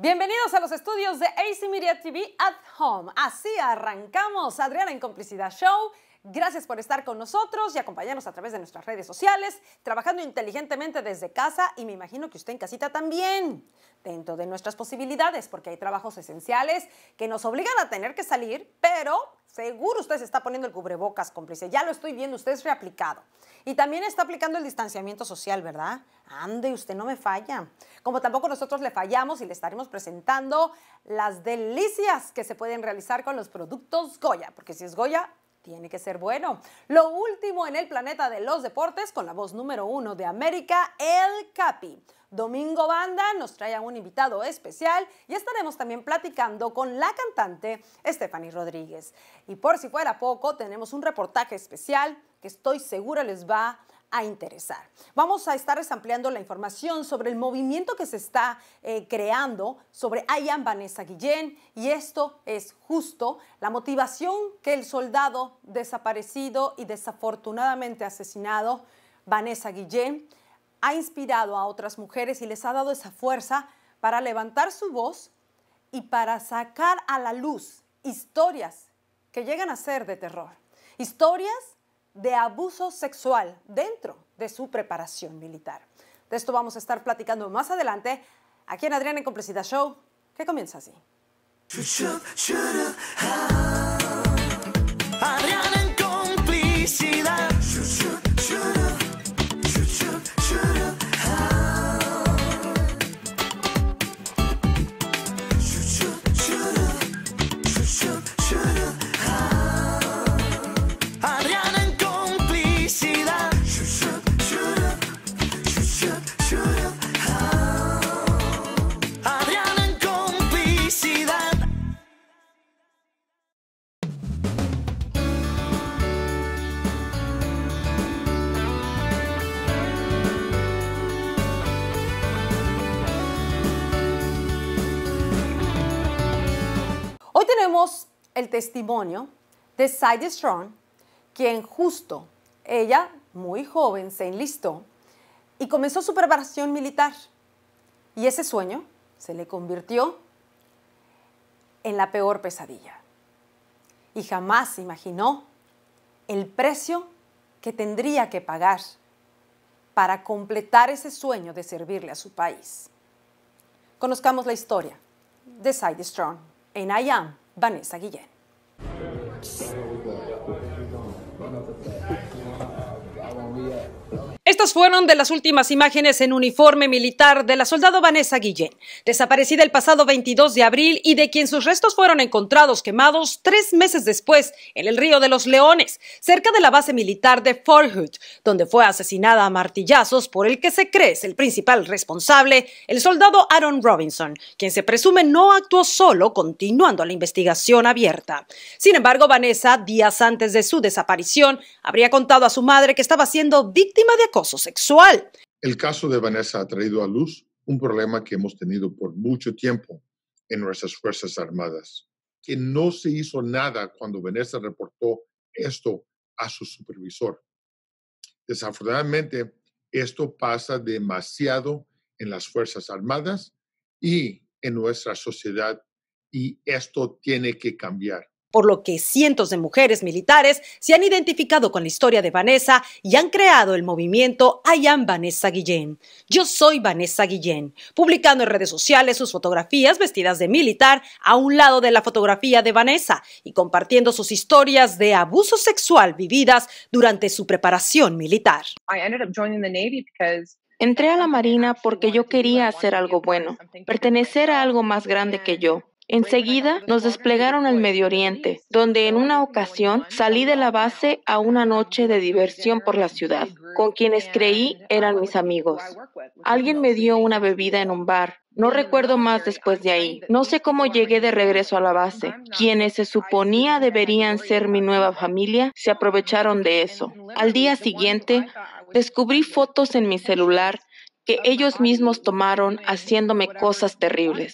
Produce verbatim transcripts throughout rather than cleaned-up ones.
Bienvenidos a los estudios de A C Media T V at Home. Así arrancamos Adriana en Complicidad Show. Gracias por estar con nosotros y acompañarnos a través de nuestras redes sociales, trabajando inteligentemente desde casa y me imagino que usted en casita también, dentro de nuestras posibilidades, porque hay trabajos esenciales que nos obligan a tener que salir, pero seguro usted se está poniendo el cubrebocas, cómplice. Ya lo estoy viendo, usted es reaplicado. Y también está aplicando el distanciamiento social, ¿verdad? Ande, usted no me falla. Como tampoco nosotros le fallamos y le estaremos presentando las delicias que se pueden realizar con los productos Goya, porque si es Goya, tiene que ser bueno. Lo último en el planeta de los deportes con la voz número uno de América, El Capi. Domingo Banda nos trae a un invitado especial y estaremos también platicando con la cantante Stephanie Rodríguez. Y por si fuera poco, tenemos un reportaje especial que estoy segura les va a interesar. Vamos a estar ampliando la información sobre el movimiento que se está eh, creando sobre I Am Vanessa Guillén, y esto es justo la motivación que el soldado desaparecido y desafortunadamente asesinado Vanessa Guillén ha inspirado a otras mujeres y les ha dado esa fuerza para levantar su voz y para sacar a la luz historias que llegan a ser de terror, historias de abuso sexual dentro de su preparación militar. De esto vamos a estar platicando más adelante aquí en Adriana en Complicidad Show, que comienza así. Adriana en Complicidad. Hoy tenemos el testimonio de Sadie Strong, quien justo, ella, muy joven, se enlistó y comenzó su preparación militar. Y ese sueño se le convirtió en la peor pesadilla. Y jamás se imaginó el precio que tendría que pagar para completar ese sueño de servirle a su país. Conozcamos la historia de Sadie Strong en I Am Vanessa Guillén. Estas fueron de las últimas imágenes en uniforme militar de la soldado Vanessa Guillén, desaparecida el pasado veintidós de abril y de quien sus restos fueron encontrados quemados tres meses después en el Río de los Leones, cerca de la base militar de Fort Hood, donde fue asesinada a martillazos por el que se cree es el principal responsable, el soldado Aaron Robinson, quien se presume no actuó solo, continuando la investigación abierta. Sin embargo, Vanessa, días antes de su desaparición, habría contado a su madre que estaba siendo víctima de acoso sexual. El caso de Vanessa ha traído a luz un problema que hemos tenido por mucho tiempo en nuestras Fuerzas Armadas, que no se hizo nada cuando Vanessa reportó esto a su supervisor. Desafortunadamente, esto pasa demasiado en las Fuerzas Armadas y en nuestra sociedad, y esto tiene que cambiar. Por lo que cientos de mujeres militares se han identificado con la historia de Vanessa y han creado el movimiento I Am Vanessa Guillén. Yo soy Vanessa Guillén, publicando en redes sociales sus fotografías vestidas de militar a un lado de la fotografía de Vanessa y compartiendo sus historias de abuso sexual vividas durante su preparación militar. Entré a la Marina porque yo quería hacer algo bueno, pertenecer a algo más grande que yo. Enseguida nos desplegaron al Medio Oriente, donde en una ocasión salí de la base a una noche de diversión por la ciudad, con quienes creí eran mis amigos. Alguien me dio una bebida en un bar. No recuerdo más después de ahí. No sé cómo llegué de regreso a la base. Quienes se suponía deberían ser mi nueva familia se aprovecharon de eso. Al día siguiente, descubrí fotos en mi celular que ellos mismos tomaron haciéndome cosas terribles.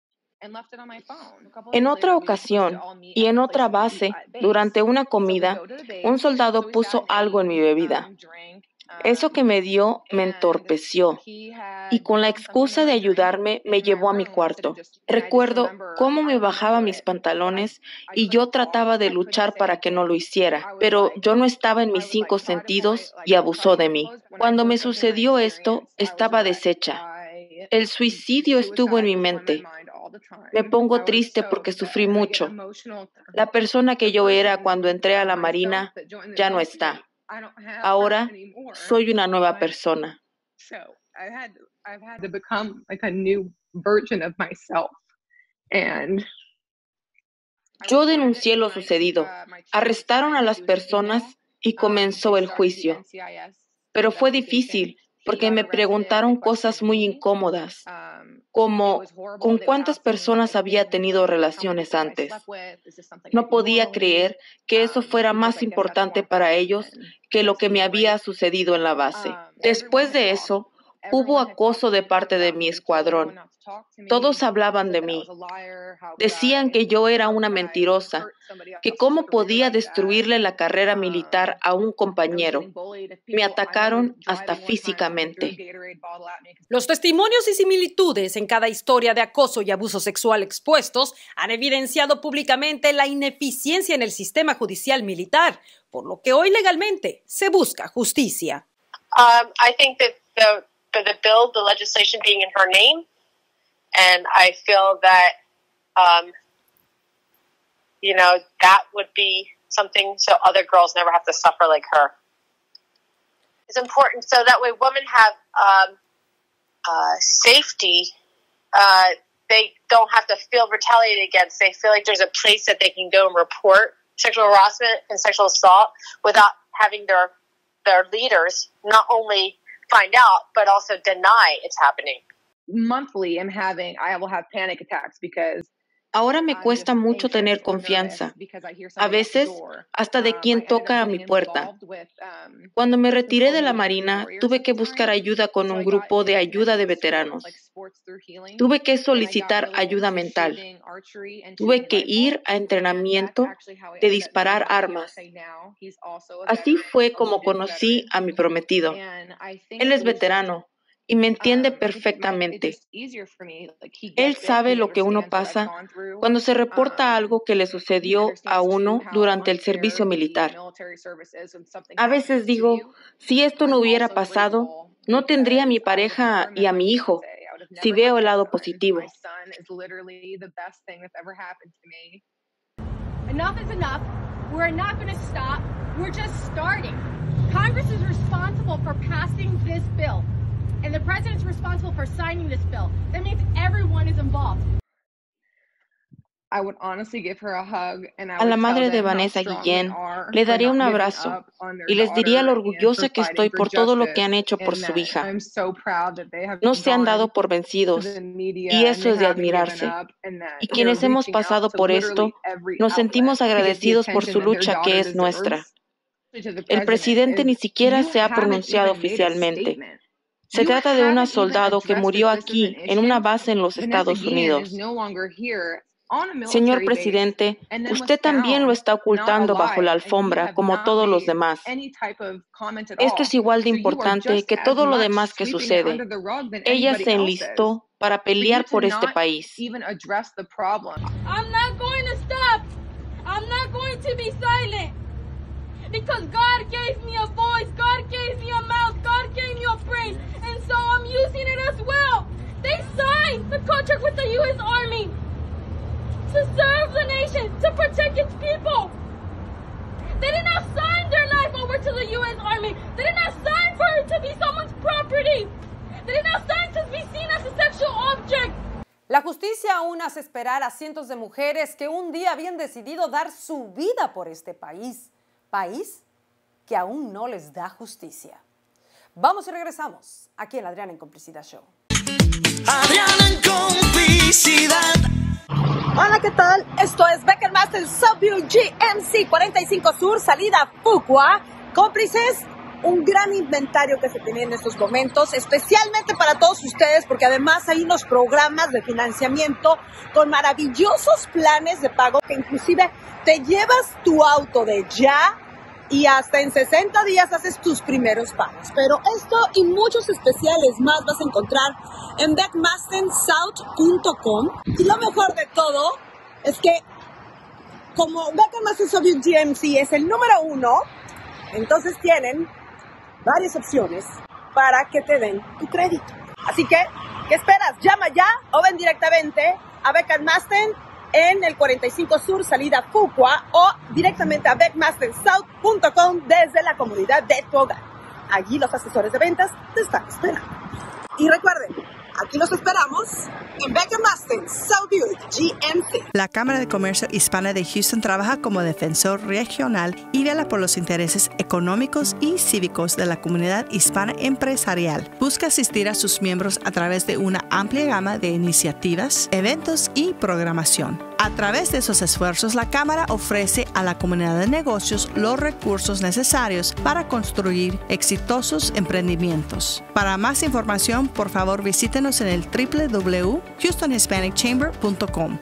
En otra ocasión y en otra base, durante una comida, un soldado puso algo en mi bebida. Eso que me dio me entorpeció y con la excusa de ayudarme me llevó a mi cuarto. Recuerdo cómo me bajaba mis pantalones y yo trataba de luchar para que no lo hiciera, pero yo no estaba en mis cinco sentidos y abusó de mí. Cuando me sucedió esto, estaba deshecha. El suicidio estuvo en mi mente. Me pongo triste porque sufrí mucho. La persona que yo era cuando entré a la Marina ya no está. Ahora soy una nueva persona. Yo denuncié lo sucedido. Arrestaron a las personas y comenzó el juicio. Pero fue difícil porque me preguntaron cosas muy incómodas, como con cuántas personas había tenido relaciones antes. No podía creer que eso fuera más importante para ellos que lo que me había sucedido en la base. Después de eso, hubo acoso de parte de mi escuadrón. Todos hablaban de mí. Decían que yo era una mentirosa, que cómo podía destruirle la carrera militar a un compañero. Me atacaron hasta físicamente. Los testimonios y similitudes en cada historia de acoso y abuso sexual expuestos han evidenciado públicamente la ineficiencia en el sistema judicial militar, por lo que hoy legalmente se busca justicia. Um, I think that the, for the bill, the legislation being in her name, and I feel that, um, you know, that would be something so other girls never have to suffer like her. It's important so that way women have um, uh, safety. Uh, they don't have to feel retaliated against. They feel like there's a place that they can go and report sexual harassment and sexual assault without having their their leaders not only find out but also deny it's happening. Monthly I'm having I will have panic attacks because Ahora me cuesta mucho tener confianza, a veces hasta de quien toca a mi puerta. Cuando me retiré de la Marina, tuve que buscar ayuda con un grupo de ayuda de veteranos. Tuve que solicitar ayuda mental. Tuve que ir a entrenamiento de disparar armas. Así fue como conocí a mi prometido. Él es veterano y me entiende perfectamente. Él sabe lo que uno pasa cuando se reporta algo que le sucedió a uno durante el servicio militar. A veces digo, si esto no hubiera pasado, no tendría a mi pareja y a mi hijo, si veo el lado positivo. Enough is enough. We're not going to stop. We're just starting. Congress is responsible for passing this bill. And the president's responsible for signing this bill. That means everyone is involved. A la madre de Vanessa Guillén le daría un abrazo y les diría lo orgullosa que estoy por todo lo que han hecho por su hija. No se han dado por vencidos y eso es de admirarse. Y quienes hemos pasado por esto, nos sentimos agradecidos por su lucha que es nuestra. El presidente ni siquiera se ha pronunciado oficialmente. Se trata de una soldado que murió aquí, en una base en los Estados Unidos. Señor presidente, usted también lo está ocultando bajo la alfombra, como todos los demás. Esto es igual de importante que todo lo demás que sucede. Ella se enlistó para pelear por este país. I'm not going to stop. I'm not going to be silent. Because God gave me a voice, God gave me a mouth, God gave me a brain, and so I'm using it as well. They signed the contract with the U S Army to serve the nation, to protect its people. They did not sign their life over to the U S Army. They did not sign for it to be someone's property. They did not sign to be seen as a sexual object. La justicia aún hace esperar a cientos de mujeres que un día habían decidido dar su vida por este país. País que aún no les da justicia. Vamos y regresamos aquí en Adriana en Complicidad Show. Adriana en Complicidad. Hola, ¿qué tal? Esto es Becker Master Subview G M C cuarenta y cinco Sur, salida Fuqua. Cómplices, un gran inventario que se tenía en estos momentos, especialmente para todos ustedes, porque además hay unos programas de financiamiento con maravillosos planes de pago que inclusive te llevas tu auto de ya y hasta en sesenta días haces tus primeros pagos. Pero esto y muchos especiales más vas a encontrar en beck masten south punto com. Y lo mejor de todo es que como Beck and Masten W G M C es el número uno, entonces tienen varias opciones para que te den tu crédito. Así que, ¿qué esperas? Llama ya o ven directamente a Beck and Masten en el cuarenta y cinco Sur, salida Fuqua, o directamente a beck masten south punto com desde la comunidad de tu hogar. Allí los asesores de ventas te están esperando. Y recuerden, aquí los esperamos en Beck and Masten South G M C. La Cámara de Comercio Hispana de Houston trabaja como defensor regional y vela por los intereses económicos y cívicos de la comunidad hispana empresarial. Busca asistir a sus miembros a través de una amplia gama de iniciativas, eventos y programación. A través de esos esfuerzos, la Cámara ofrece a la comunidad de negocios los recursos necesarios para construir exitosos emprendimientos. Para más información, por favor, visítenos en el doble u doble u doble u punto houston hispanic chamber punto com.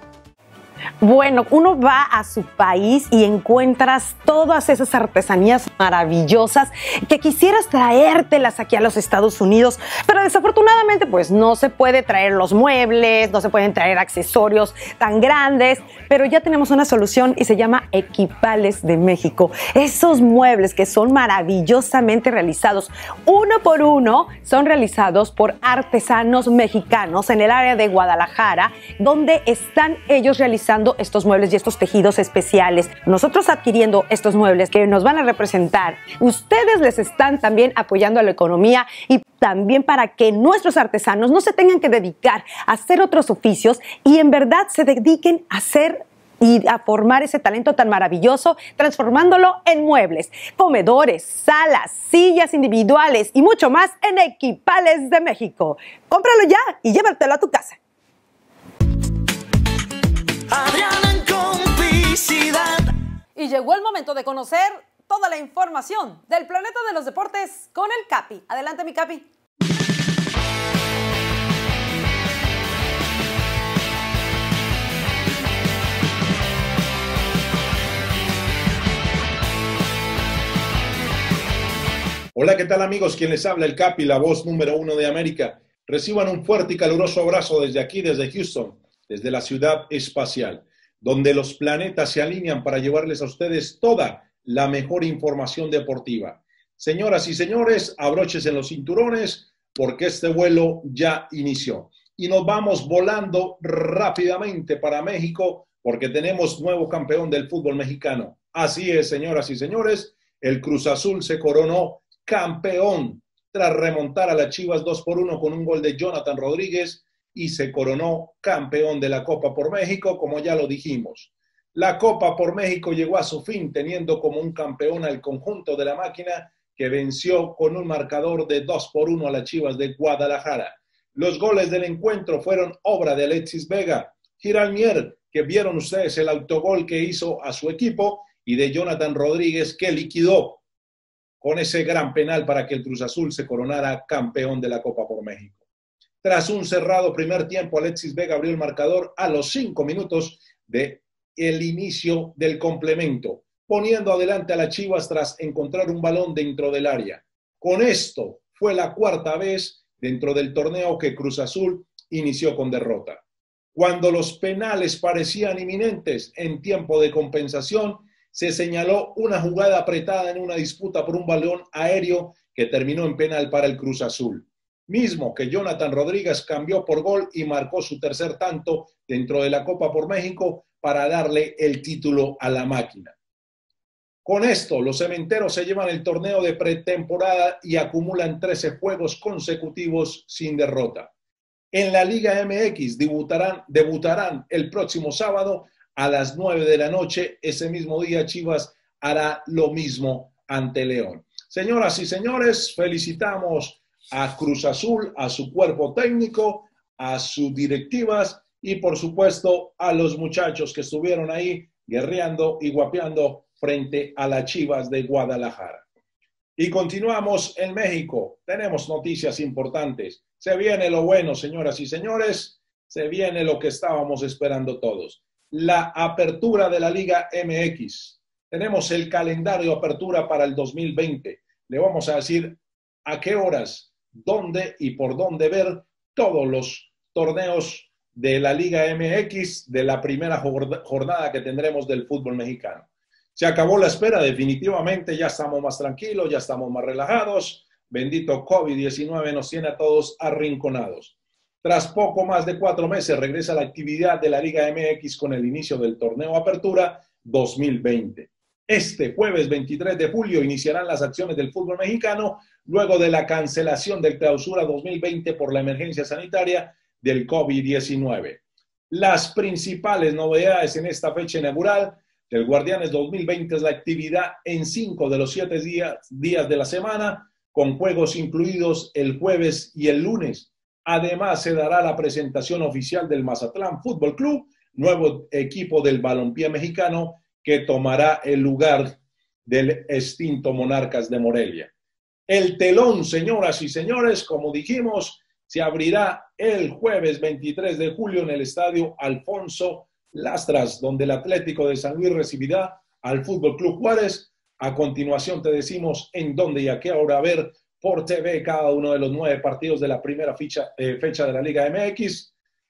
Bueno, uno va a su país y encuentras todas esas artesanías maravillosas que quisieras traértelas aquí a los Estados Unidos, pero desafortunadamente pues no se puede traer los muebles, no se pueden traer accesorios tan grandes, pero ya tenemos una solución y se llama Equipales de México. Esos muebles que son maravillosamente realizados, uno por uno, son realizados por artesanos mexicanos en el área de Guadalajara, donde están ellos realizando estos muebles y estos tejidos especiales. Nosotros adquiriendo estos muebles que nos van a representar, ustedes les están también apoyando a la economía y también para que nuestros artesanos no se tengan que dedicar a hacer otros oficios y en verdad se dediquen a hacer y a formar ese talento tan maravilloso, transformándolo en muebles, comedores, salas, sillas individuales y mucho más en Equipales de México. Cómpralo ya y llévatelo a tu casa. Adriana en complicidad. Y llegó el momento de conocer toda la información del planeta de los deportes con el Capi. Adelante, mi Capi. Hola, ¿qué tal amigos? Quien les habla, el Capi, la voz número uno de América. Reciban un fuerte y caluroso abrazo desde aquí, desde Houston, desde la ciudad espacial, donde los planetas se alinean para llevarles a ustedes toda la mejor información deportiva. Señoras y señores, abróchense los cinturones porque este vuelo ya inició. Y nos vamos volando rápidamente para México porque tenemos nuevo campeón del fútbol mexicano. Así es, señoras y señores, el Cruz Azul se coronó campeón tras remontar a las Chivas dos por uno con un gol de Jonathan Rodríguez y se coronó campeón de la Copa por México, como ya lo dijimos. La Copa por México llegó a su fin, teniendo como un campeón al conjunto de la máquina, que venció con un marcador de dos por uno a las Chivas de Guadalajara. Los goles del encuentro fueron obra de Alexis Vega, Giral Mier, que vieron ustedes el autogol que hizo a su equipo, y de Jonathan Rodríguez, que liquidó con ese gran penal para que el Cruz Azul se coronara campeón de la Copa por México. Tras un cerrado primer tiempo, Alexis Vega abrió el marcador a los cinco minutos del inicio del complemento, poniendo adelante a las Chivas tras encontrar un balón dentro del área. Con esto fue la cuarta vez dentro del torneo que Cruz Azul inició con derrota. Cuando los penales parecían inminentes en tiempo de compensación, se señaló una jugada apretada en una disputa por un balón aéreo que terminó en penal para el Cruz Azul, mismo que Jonathan Rodríguez cambió por gol y marcó su tercer tanto dentro de la Copa por México para darle el título a la máquina. Con esto, los cementeros se llevan el torneo de pretemporada y acumulan trece juegos consecutivos sin derrota. En la Liga M X debutarán, debutarán el próximo sábado a las nueve de la noche. Ese mismo día Chivas hará lo mismo ante León. Señoras y señores, felicitamos a Cruz Azul, a su cuerpo técnico, a sus directivas y por supuesto a los muchachos que estuvieron ahí guerreando y guapeando frente a las Chivas de Guadalajara. Y continuamos en México. Tenemos noticias importantes. Se viene lo bueno, señoras y señores. Se viene lo que estábamos esperando todos. La apertura de la Liga M X. tenemos el calendario de apertura para el dos mil veinte. Le vamos a decir a qué horas, dónde y por dónde ver todos los torneos de la Liga M X de la primera jornada que tendremos del fútbol mexicano. Se acabó la espera, definitivamente, ya estamos más tranquilos, ya estamos más relajados. Bendito COVID diecinueve nos tiene a todos arrinconados. Tras poco más de cuatro meses regresa la actividad de la Liga M X con el inicio del torneo Apertura dos mil veinte. Este jueves veintitrés de julio iniciarán las acciones del fútbol mexicano luego de la cancelación del Clausura dos mil veinte por la emergencia sanitaria del COVID diecinueve. Las principales novedades en esta fecha inaugural del Guardianes dos mil veinte es la actividad en cinco de los siete días, días de la semana, con juegos incluidos el jueves y el lunes. Además, se dará la presentación oficial del Mazatlán Fútbol Club, nuevo equipo del balompié mexicano que tomará el lugar del extinto Monarcas de Morelia. El telón, señoras y señores, como dijimos, se abrirá el jueves veintitrés de julio en el estadio Alfonso Lastras, donde el Atlético de San Luis recibirá al Fútbol Club Juárez. A continuación te decimos en dónde y a qué hora ver por T V cada uno de los nueve partidos de la primera fecha, eh, fecha de la Liga M X.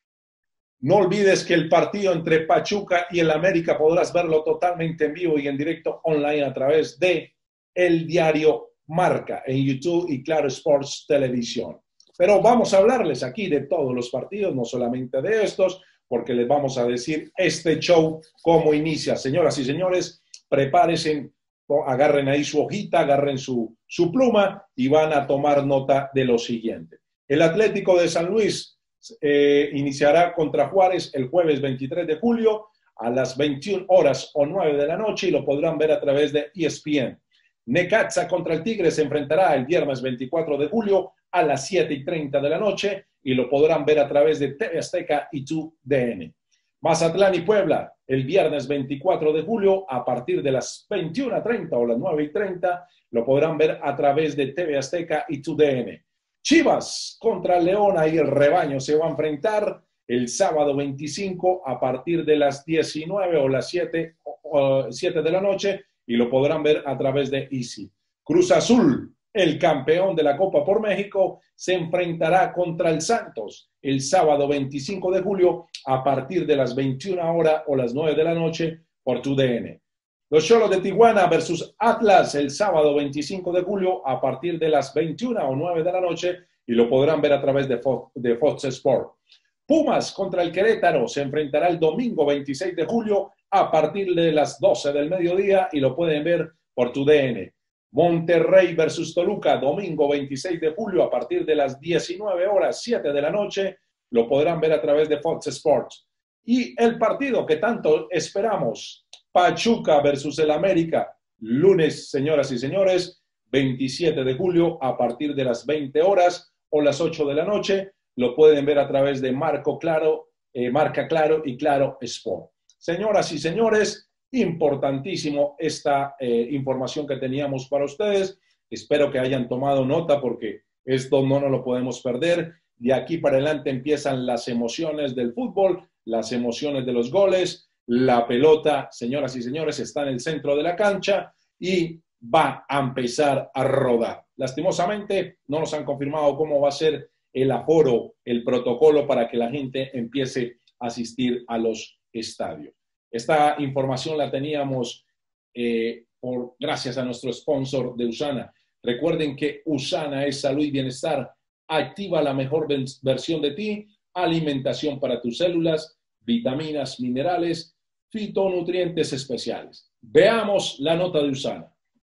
No olvides que el partido entre Pachuca y el América podrás verlo totalmente en vivo y en directo online a través de el diario Marca en YouTube y Claro Sports Televisión. Pero vamos a hablarles aquí de todos los partidos, no solamente de estos, porque les vamos a decir este show cómo inicia. Señoras y señores, prepárense, agarren ahí su hojita, agarren su, su pluma y van a tomar nota de lo siguiente. El Atlético de San Luis eh, iniciará contra Juárez el jueves veintitrés de julio a las veintiuna horas o nueve de la noche y lo podrán ver a través de E S P N. Necaxa contra el Tigre se enfrentará el viernes veinticuatro de julio a las siete y treinta de la noche y lo podrán ver a través de T V Azteca y tu D N. Mazatlán y Puebla el viernes veinticuatro de julio a partir de las veintiuna treinta o las nueve y treinta lo podrán ver a través de T V Azteca y tu D N. Chivas contra Leona y el Rebaño se va a enfrentar el sábado veinticinco a partir de las diecinueve o las siete, o siete de la noche y lo podrán ver a través de Easy. Cruz Azul, el campeón de la Copa por México, se enfrentará contra el Santos el sábado veinticinco de julio a partir de las veintiuna horas o las nueve de la noche por tu D N. Los Xolos de Tijuana versus Atlas el sábado veinticinco de julio a partir de las veintiuna o nueve de la noche y lo podrán ver a través de Fox, de Fox Sport. Pumas contra el Querétaro se enfrentará el domingo veintiséis de julio a partir de las doce del mediodía y lo pueden ver por tu D N. Monterrey versus Toluca, domingo veintiséis de julio a partir de las diecinueve horas, siete de la noche, lo podrán ver a través de Fox Sports. Y el partido que tanto esperamos, Pachuca versus el América, lunes, señoras y señores, veintisiete de julio a partir de las veinte horas o las ocho de la noche, lo pueden ver a través de Marco Claro, eh, Marca Claro y Claro Sport. Señoras y señores, importantísimo esta eh, información que teníamos para ustedes. Espero que hayan tomado nota porque esto no nos lo podemos perder. De aquí para adelante empiezan las emociones del fútbol, las emociones de los goles. La pelota, señoras y señores, está en el centro de la cancha y va a empezar a rodar. Lastimosamente, no nos han confirmado cómo va a ser el aforo, el protocolo para que la gente empiece a asistir a los estadios. Esta información la teníamos eh, por, gracias a nuestro sponsor de Usana. Recuerden que Usana es salud y bienestar. Activa la mejor versión de ti, alimentación para tus células, vitaminas, minerales, fitonutrientes especiales. Veamos la nota de Usana.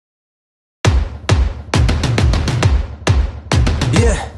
Yeah.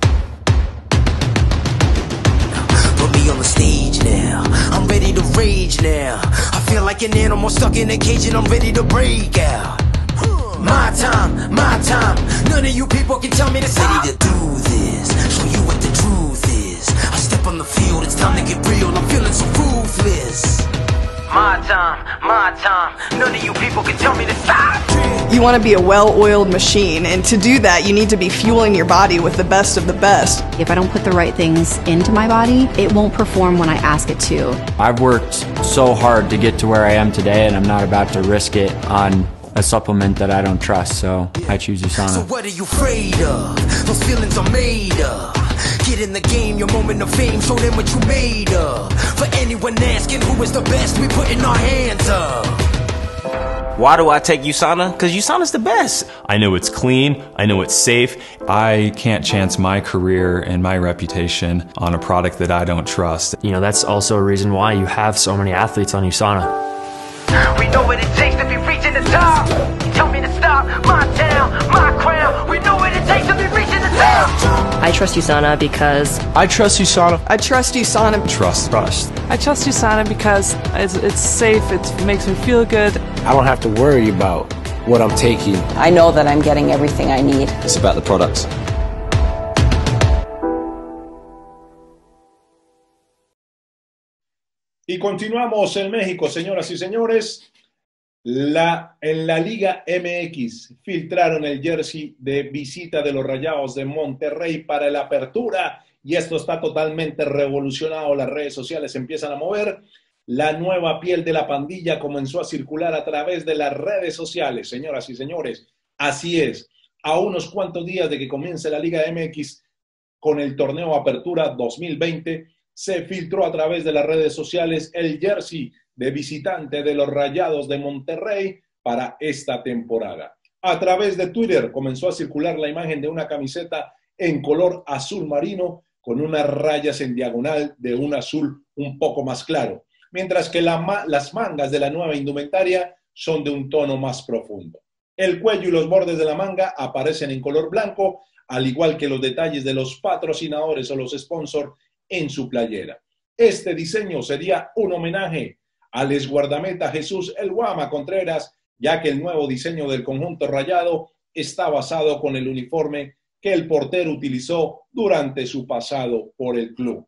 Put me on the stage now. I'm ready to rage now. I feel like an animal stuck in a cage and I'm ready to break out. My time, my time. None of you people can tell me to stop. Ready to do this, show you what the truth is. I step on the field, it's time to get real. I'm feeling so ruthless. My time. time, my time. None of you people can tell me to stop. You want to be a well-oiled machine, and to do that, you need to be fueling your body with the best of the best. If I don't put the right things into my body, it won't perform when I ask it to. I've worked so hard to get to where I am today, and I'm not about to risk it on a supplement that I don't trust, so I choose USANA. So what are you afraid of? Those feelings are made of. Get in the game, your moment of fame, show them what you made of. For anyone asking who is the best, we putting our hands up. Why do I take USANA? Because USANA's the best. I know it's clean, I know it's safe. I can't chance my career and my reputation on a product that I don't trust. You know, that's also a reason why you have so many athletes on USANA. We know what it takes to be reaching the top. You tell me to stop, my town, my crown. We know what it takes to be reaching the top. I trust USANA because I trust USANA. I trust USANA. Trust. Trust. I trust USANA because it's, it's safe, it makes me feel good. I don't have to worry about what I'm taking. I know that I'm getting everything I need. It's about the products. Y continuamos en México, señoras y señores. La, en la Liga M X filtraron el jersey de visita de los Rayados de Monterrey para la apertura y esto está totalmente revolucionado. Las redes sociales se empiezan a mover. La nueva piel de la pandilla comenzó a circular a través de las redes sociales, señoras y señores. Así es, a unos cuantos días de que comience la Liga M X con el torneo Apertura dos mil veinte, se filtró a través de las redes sociales el jersey de visitante de los Rayados de Monterrey para esta temporada. A través de Twitter comenzó a circular la imagen de una camiseta en color azul marino con unas rayas en diagonal de un azul un poco más claro, mientras que la, las mangas de la nueva indumentaria son de un tono más profundo. El cuello y los bordes de la manga aparecen en color blanco, al igual que los detalles de los patrocinadores o los sponsors en su playera. Este diseño sería un homenaje al exguardameta Jesús El Guama Contreras, ya que el nuevo diseño del conjunto rayado está basado con el uniforme que el portero utilizó durante su pasado por el club.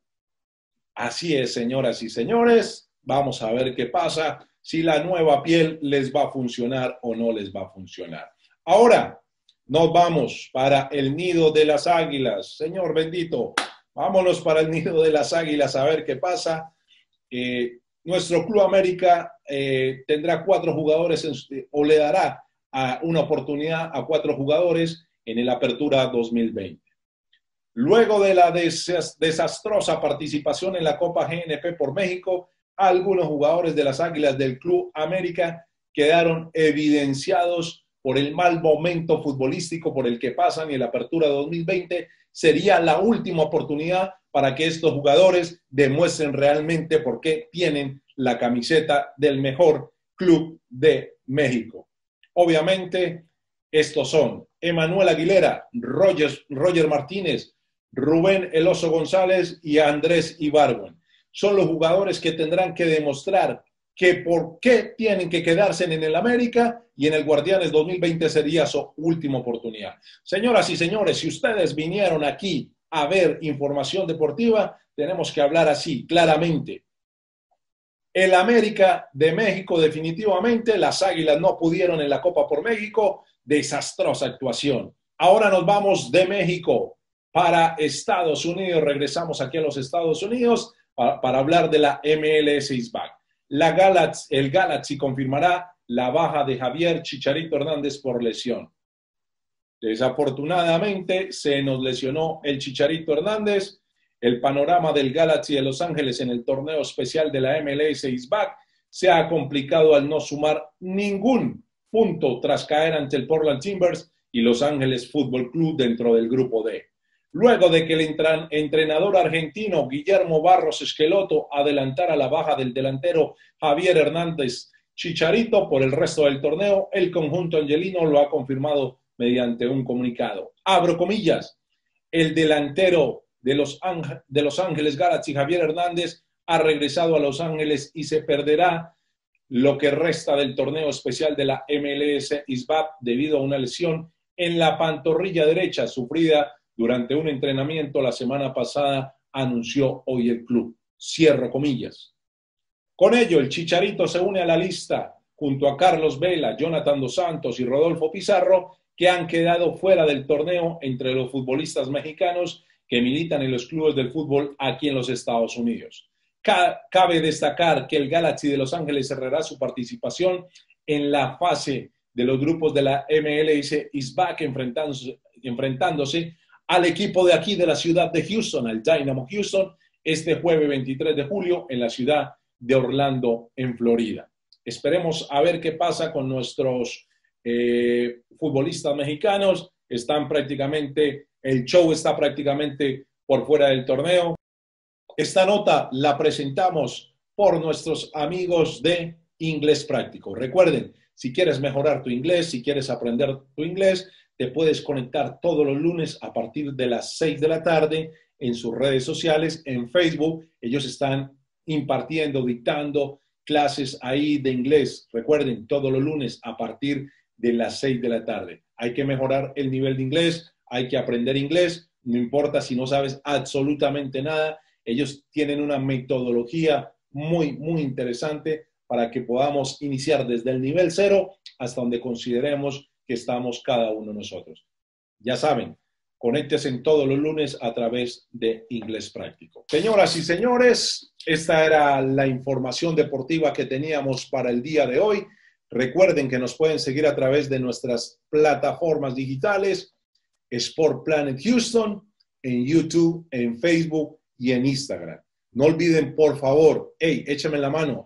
Así es, señoras y señores, vamos a ver qué pasa, si la nueva piel les va a funcionar o no les va a funcionar. Ahora nos vamos para el nido de las águilas. Señor bendito, vámonos para el nido de las águilas a ver qué pasa. Eh, nuestro Club América eh, tendrá cuatro jugadores en, o le dará a una oportunidad a cuatro jugadores en el Apertura dos mil veinte. Luego de la des desastrosa participación en la Copa G N P por México, algunos jugadores de las Águilas del Club América quedaron evidenciados por el mal momento futbolístico por el que pasan y el Apertura dos mil veinte sería la última oportunidad para que estos jugadores demuestren realmente por qué tienen la camiseta del mejor club de México. Obviamente, estos son Emanuel Aguilera, Roger, Roger Martínez, Rubén El Oso González y Andrés Ibargüen. Son los jugadores que tendrán que demostrar que por qué tienen que quedarse en el América y en el Guardianes dos mil veinte sería su última oportunidad. Señoras y señores, si ustedes vinieron aquí a ver información deportiva, tenemos que hablar así, claramente. El América de México definitivamente, las Águilas no pudieron en la Copa por México, desastrosa actuación. Ahora nos vamos de México para Estados Unidos, regresamos aquí a los Estados Unidos para, para hablar de la M L S East Back. La Galaxy, el Galaxy confirmará la baja de Javier Chicharito Hernández por lesión. Desafortunadamente se nos lesionó el Chicharito Hernández. El panorama del Galaxy de Los Ángeles en el torneo especial de la M L S East Back se ha complicado al no sumar ningún punto tras caer ante el Portland Timbers y Los Ángeles Fútbol Club dentro del grupo D. Luego de que el entrenador argentino Guillermo Barros Esqueloto adelantara la baja del delantero Javier Hernández Chicharito por el resto del torneo, el conjunto angelino lo ha confirmado mediante un comunicado. Abro comillas, el delantero de los, de los Ángeles Galaxy, Javier Hernández, ha regresado a Los Ángeles y se perderá lo que resta del torneo especial de la M L S East Back debido a una lesión en la pantorrilla derecha sufrida durante un entrenamiento la semana pasada, anunció hoy el club. Cierro comillas. Con ello, el Chicharito se une a la lista junto a Carlos Vela, Jonathan Dos Santos y Rodolfo Pizarro, que han quedado fuera del torneo entre los futbolistas mexicanos que militan en los clubes del fútbol aquí en los Estados Unidos. Cabe destacar que el Galaxy de Los Ángeles cerrará su participación en la fase de los grupos de la M L S East Back, enfrentándose, enfrentándose al equipo de aquí de la ciudad de Houston, al Dynamo Houston, este jueves veintitrés de julio en la ciudad de Orlando, en Florida. Esperemos a ver qué pasa con nuestros eh, futbolistas mexicanos. Están prácticamente, el show está prácticamente por fuera del torneo. Esta nota la presentamos por nuestros amigos de Inglés Práctico. Recuerden, si quieres mejorar tu inglés, si quieres aprender tu inglés, te puedes conectar todos los lunes a partir de las seis de la tarde en sus redes sociales, en Facebook. Ellos están impartiendo, dictando clases ahí de inglés. Recuerden, todos los lunes a partir de las seis de la tarde. Hay que mejorar el nivel de inglés, hay que aprender inglés, no importa si no sabes absolutamente nada. Ellos tienen una metodología muy, muy interesante para que podamos iniciar desde el nivel cero hasta donde consideremos que estamos cada uno de nosotros. Ya saben, conéctense en todos los lunes a través de Inglés Práctico. Señoras y señores, esta era la información deportiva que teníamos para el día de hoy. Recuerden que nos pueden seguir a través de nuestras plataformas digitales, Sport Planet Houston, en YouTube, en Facebook y en Instagram. No olviden, por favor, hey, échame la mano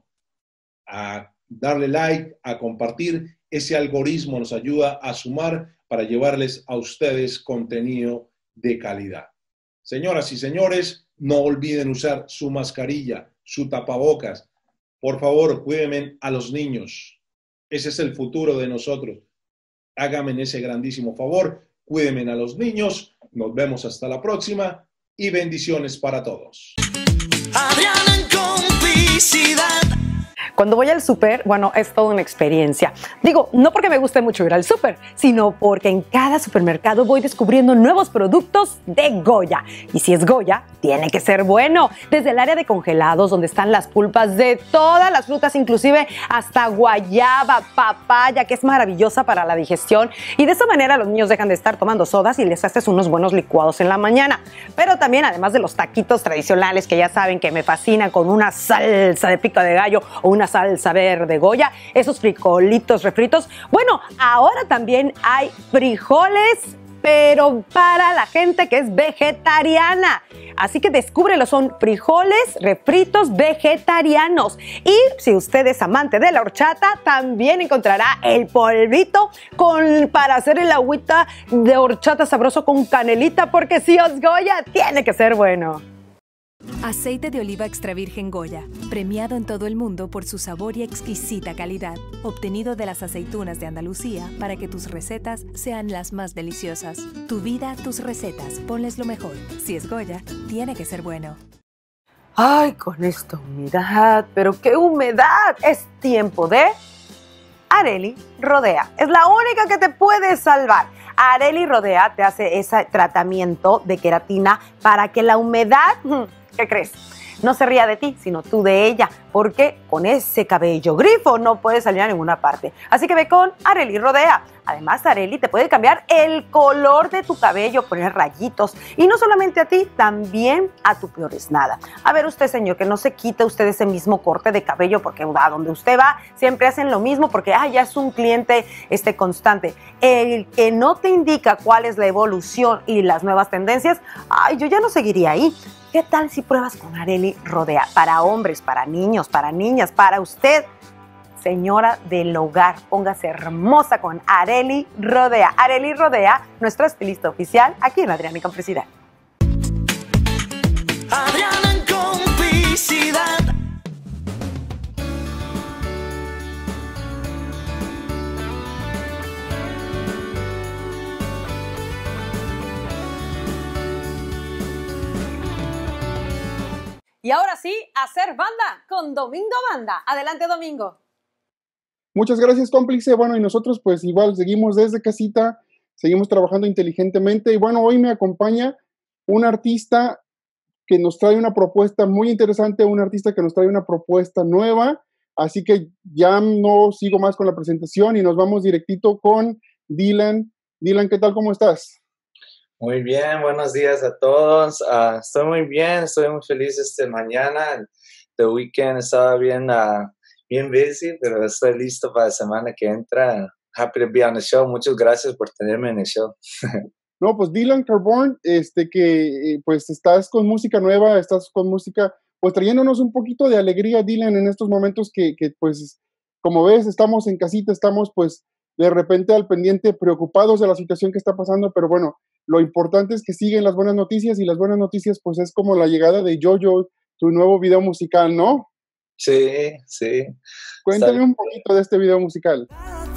a darle like, a compartir. Ese algoritmo nos ayuda a sumar para llevarles a ustedes contenido de calidad. Señoras y señores, no olviden usar su mascarilla, su tapabocas. Por favor, cuídenme a los niños. Ese es el futuro de nosotros. Háganme ese grandísimo favor. Cuídenme a los niños. Nos vemos hasta la próxima y bendiciones para todos. Adriana en complicidad. Cuando voy al súper, bueno, es toda una experiencia. Digo, no porque me guste mucho ir al súper, sino porque en cada supermercado voy descubriendo nuevos productos de Goya. Y si es Goya, tiene que ser bueno. Desde el área de congelados, donde están las pulpas de todas las frutas, inclusive hasta guayaba, papaya, que es maravillosa para la digestión. Y de esa manera los niños dejan de estar tomando sodas y les haces unos buenos licuados en la mañana. Pero también, además de los taquitos tradicionales, que ya saben que me fascinan, con una salsa de pico de gallo o una salsa verde Goya, esos frijolitos refritos. Bueno, ahora también hay frijoles, pero para la gente que es vegetariana. Así que descúbrelo, son frijoles refritos vegetarianos. Y si usted es amante de la horchata, también encontrará el polvito con, para hacer el agüita de horchata sabroso con canelita, porque si es Goya, tiene que ser bueno. Aceite de oliva extra virgen Goya, premiado en todo el mundo por su sabor y exquisita calidad, obtenido de las aceitunas de Andalucía para que tus recetas sean las más deliciosas. Tu vida, tus recetas, ponles lo mejor. Si es Goya, tiene que ser bueno. Ay, con esta humedad, pero qué humedad. Es tiempo de Arely Rodea. Es la única que te puede salvar. Arely Rodea te hace ese tratamiento de queratina para que la humedad, ¿qué crees? No se ría de ti, sino tú de ella, porque con ese cabello grifo no puedes salir a ninguna parte. Así que ve con Arely Rodea. Además, Arely te puede cambiar el color de tu cabello, poner rayitos. Y no solamente a ti, también a tu nada. A ver usted, señor, que no se quite usted ese mismo corte de cabello, porque a donde usted va siempre hacen lo mismo, porque ah, ya es un cliente este, constante. El que no te indica cuál es la evolución y las nuevas tendencias, ay, yo ya no seguiría ahí. ¿Qué tal si pruebas con Arely Rodea? Para hombres, para niños, para niñas, para usted, señora del hogar. Póngase hermosa con Arely Rodea. Arely Rodea, nuestra estilista oficial aquí en Adriana y Complicidad. Adriana en complicidad. Y ahora sí, hacer banda con Domingo Banda. Adelante, Domingo. Muchas gracias, cómplice. Bueno, y nosotros pues igual seguimos desde casita, seguimos trabajando inteligentemente. Y bueno, hoy me acompaña un artista que nos trae una propuesta muy interesante, un artista que nos trae una propuesta nueva. Así que ya no sigo más con la presentación y nos vamos directito con Dylan. Dylan, ¿qué tal? ¿Cómo estás? Muy bien, buenos días a todos. Uh, estoy muy bien, estoy muy feliz esta mañana. The weekend estaba bien, uh, bien busy, pero estoy listo para la semana que entra. Happy to be on the show. Muchas gracias por tenerme en el show. No, pues Dylan Carborn, este que pues estás con música nueva, estás con música, pues trayéndonos un poquito de alegría, Dylan, en estos momentos que, que pues, como ves, estamos en casita, estamos pues de repente al pendiente, preocupados de la situación que está pasando, pero bueno, lo importante es que siguen las buenas noticias, y las buenas noticias pues es como la llegada de JoJo, tu nuevo video musical, ¿no? Sí, sí. Cuéntame Está... un poquito de este video musical.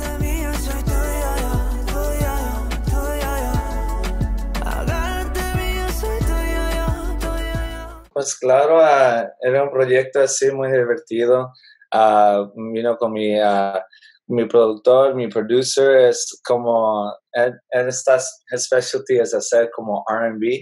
Pues claro, uh, era un proyecto así muy divertido. Uh, vino con mi, uh, mi productor, mi producer, es como, él, él está, his specialty es hacer como R and B.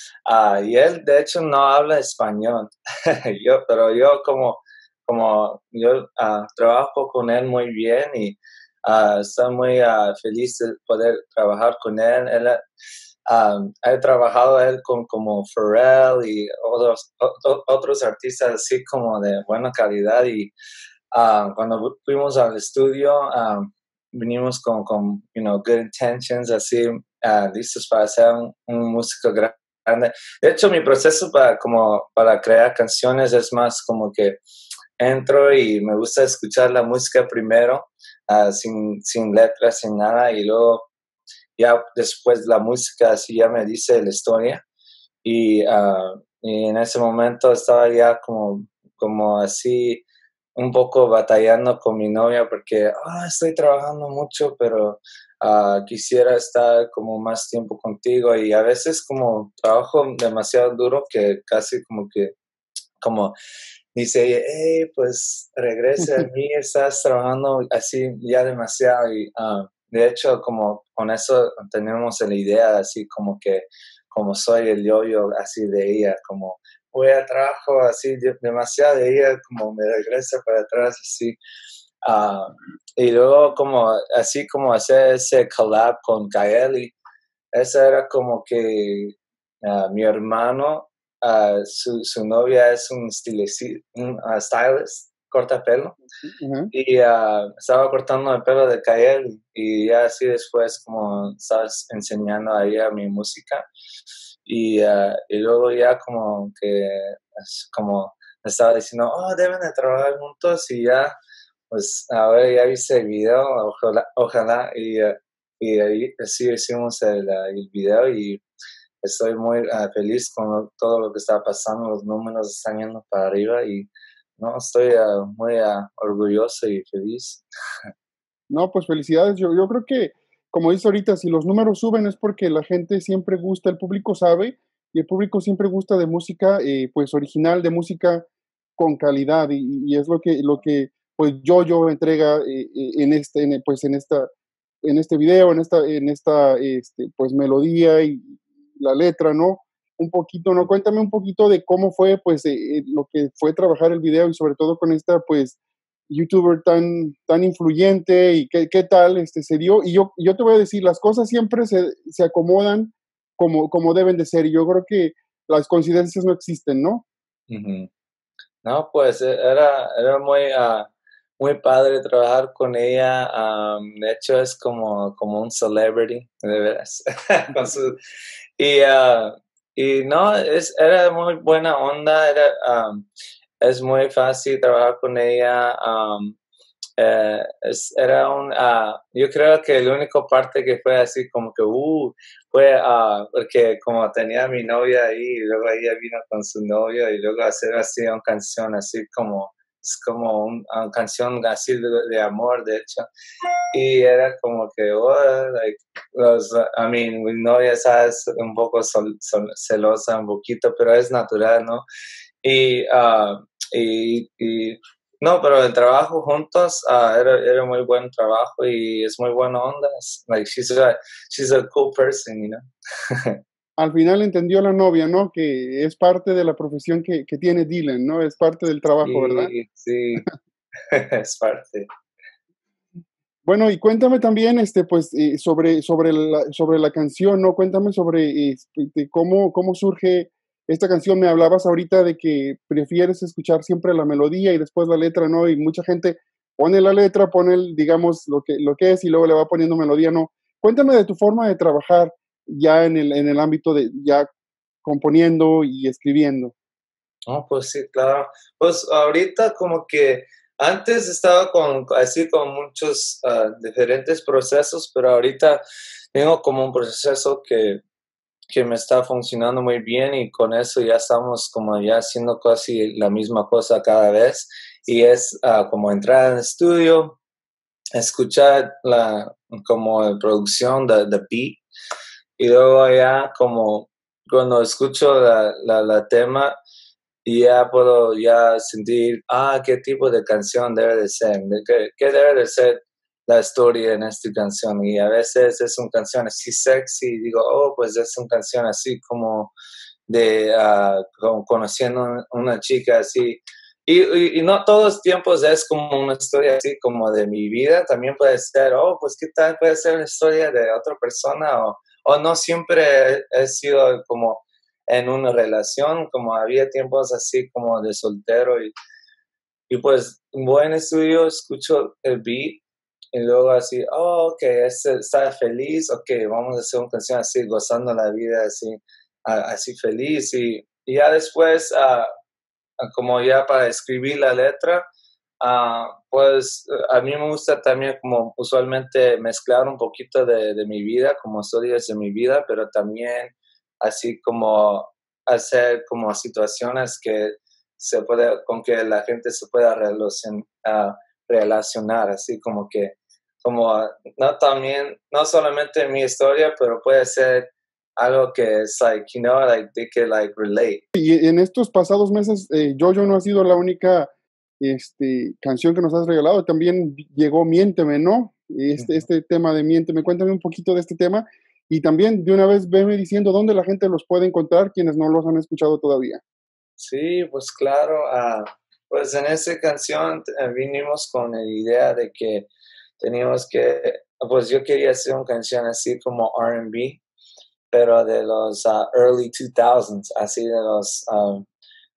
Uh, y él de hecho no habla español, yo, pero yo como, como yo uh, trabajo con él muy bien y uh, estoy muy uh, feliz de poder trabajar con él. Él Um, he trabajado él con como Pharrell y otros, o, otros artistas así como de buena calidad, y uh, cuando fuimos al estudio um, vinimos con, con you know, good intentions, así uh, listos para hacer un, un músico grande. De hecho, mi proceso para, como, para crear canciones es más como que entro y me gusta escuchar la música primero, uh, sin, sin letras, sin nada, y luego ya después la música así ya me dice la historia, y, uh, y en ese momento estaba ya como, como así un poco batallando con mi novia porque oh, estoy trabajando mucho, pero uh, quisiera estar como más tiempo contigo, y a veces como trabajo demasiado duro que casi como que como dice, hey, pues regresa a mí, estás trabajando así ya demasiado, y uh, de hecho, como con eso tenemos la idea, así como que, como soy el yo-yo, así de ella, como voy a trabajo así de, demasiado de ella, como me regresa para atrás, así. Uh, y luego, como así como hacer ese collab con Kaeli, esa era como que uh, mi hermano, uh, su, su novia es un, stylist, un uh, stylist, corta pelo. Uh-huh. Y uh, estaba cortando el pelo de Kaeli, y ya así después como estabas enseñando a ella mi música, y, uh, y luego ya como que como estaba diciendo, oh, deben de trabajar juntos, y ya pues ahora ya viste el video, ojalá, ojalá y, uh, y ahí así hicimos el, el video, y estoy muy uh, feliz con todo lo que está pasando, los números están yendo para arriba, y no, estoy uh, muy uh, orgulloso y feliz. No, pues felicidades. Yo, yo creo que, como dice ahorita, si los números suben es porque la gente siempre gusta, el público sabe, y el público siempre gusta de música eh, pues original, de música con calidad, y, y es lo que, lo que pues JoJo entrega eh, en este, en, pues en esta, en este video, en esta, en esta este, pues melodía y la letra, ¿no? Un poquito, ¿no? Cuéntame un poquito de cómo fue, pues, eh, lo que fue trabajar el video, y sobre todo con esta, pues, youtuber tan, tan influyente, y qué, qué tal este, se dio. Y yo, yo te voy a decir, las cosas siempre se, se acomodan como, como deben de ser, y yo creo que las coincidencias no existen, ¿no? Uh-huh. No, pues, era, era muy, uh, muy padre trabajar con ella. Um, de hecho, es como, como un celebrity, de veras. con su, y... Uh, Y no, es, era muy buena onda, era, um, es muy fácil trabajar con ella. Um, eh, es, era un, uh, yo creo que la única parte que fue así como que, uh, fue uh, porque como tenía a mi novia ahí, y luego ella vino con su novio, y luego hacer así una canción así como, es como un, una canción así de, de amor, de hecho. Y era como que, oh, like, los, I mean, mi novia es un poco sol, sol, celosa, un poquito, pero es natural, ¿no? Y, uh, y, y no, pero el trabajo juntos uh, era, era muy buen trabajo, y es muy buena onda. It's, like, she's a, she's a cool person, you know? al final entendió la novia, ¿no? Que es parte de la profesión que, que tiene Dylan, ¿no? Es parte del trabajo, ¿verdad? Sí, sí, es parte. Bueno, y cuéntame también, este, pues, eh, sobre, sobre, la, sobre la canción, ¿no? Cuéntame sobre este, cómo, cómo surge esta canción. Me hablabas ahorita de que prefieres escuchar siempre la melodía y después la letra, ¿no? Y mucha gente pone la letra, pone, el, digamos, lo que, lo que es y luego le va poniendo melodía, ¿no? Cuéntame de tu forma de trabajar ya en el, en el ámbito de ya componiendo y escribiendo. Oh, pues sí, claro. Pues ahorita como que antes estaba con así con muchos uh, diferentes procesos, pero ahorita tengo como un proceso que, que me está funcionando muy bien y con eso ya estamos como ya haciendo casi la misma cosa cada vez y es uh, como entrar en el estudio, escuchar la como la producción de, de beat y luego ya como cuando escucho la, la, la tema y ya puedo ya sentir, ah, qué tipo de canción debe de ser, qué, qué debe de ser la historia en esta canción. Y a veces es una canción así sexy, y digo, oh, pues es una canción así como de uh, como conociendo una chica así. Y, y, y no todos los tiempos es como una historia así como de mi vida, también puede ser, oh, pues qué tal puede ser una historia de otra persona, o, o no siempre he, he sido como en una relación, como había tiempos así como de soltero y, y pues voy en estudio, escucho el beat y luego así, oh, ok, este está feliz, ok, vamos a hacer una canción así, gozando la vida así, así feliz y, y ya después, uh, como ya para escribir la letra, uh, pues a mí me gusta también como usualmente mezclar un poquito de, de mi vida, como historias de mi vida, pero también así como hacer como situaciones que se puede, con que la gente se pueda relacion, uh, relacionar, así como que, como no también, no solamente mi historia, pero puede ser algo que es like, you know, like they can like relate. Y en estos pasados meses, eh, Jojo no ha sido la única este, canción que nos has regalado, también llegó Miénteme, ¿no? Este, uh-huh. este tema de Miénteme, cuéntame un poquito de este tema. Y también de una vez veme diciendo dónde la gente los puede encontrar, quienes no los han escuchado todavía. Sí, pues claro. Uh, pues en esa canción uh, vinimos con la idea de que teníamos que, pues yo quería hacer una canción así como R and B, pero de los uh, early two thousands, así de los um,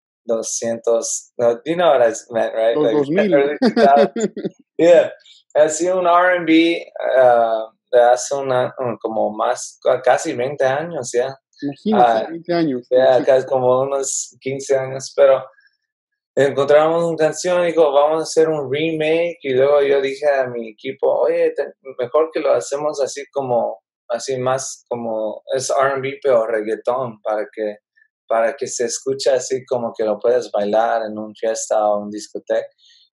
doscientos, no, you know what I meant, right? Los like, dos mil. Early two thousands. Yeah, así un R and B, uh, de hace una, como más, casi veinte años ya. Imagínate, uh, veinte años. Ya, casi como unos quince años, pero encontramos una canción y dijo, vamos a hacer un remake, y luego yo dije a mi equipo, oye, te, mejor que lo hacemos así como, así más como, es R and B pero reggaetón, para que, para que se escuche así como que lo puedes bailar en una fiesta o un discoteca,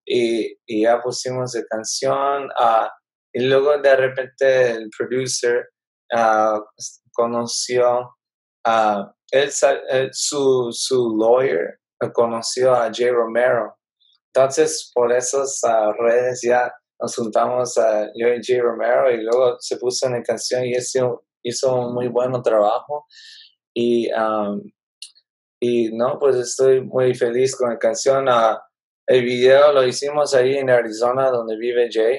y, y ya pusimos la canción, uh, y luego de repente el producer uh, conoció, uh, él, él, su, su lawyer conoció a Jay Romero. Entonces, por esas uh, redes ya nos juntamos a yo y Jay Romero y luego se puso una canción y hizo, hizo un muy buen trabajo. Y, um, y no, pues estoy muy feliz con la canción. Uh, el video lo hicimos ahí en Arizona, donde vive Jay.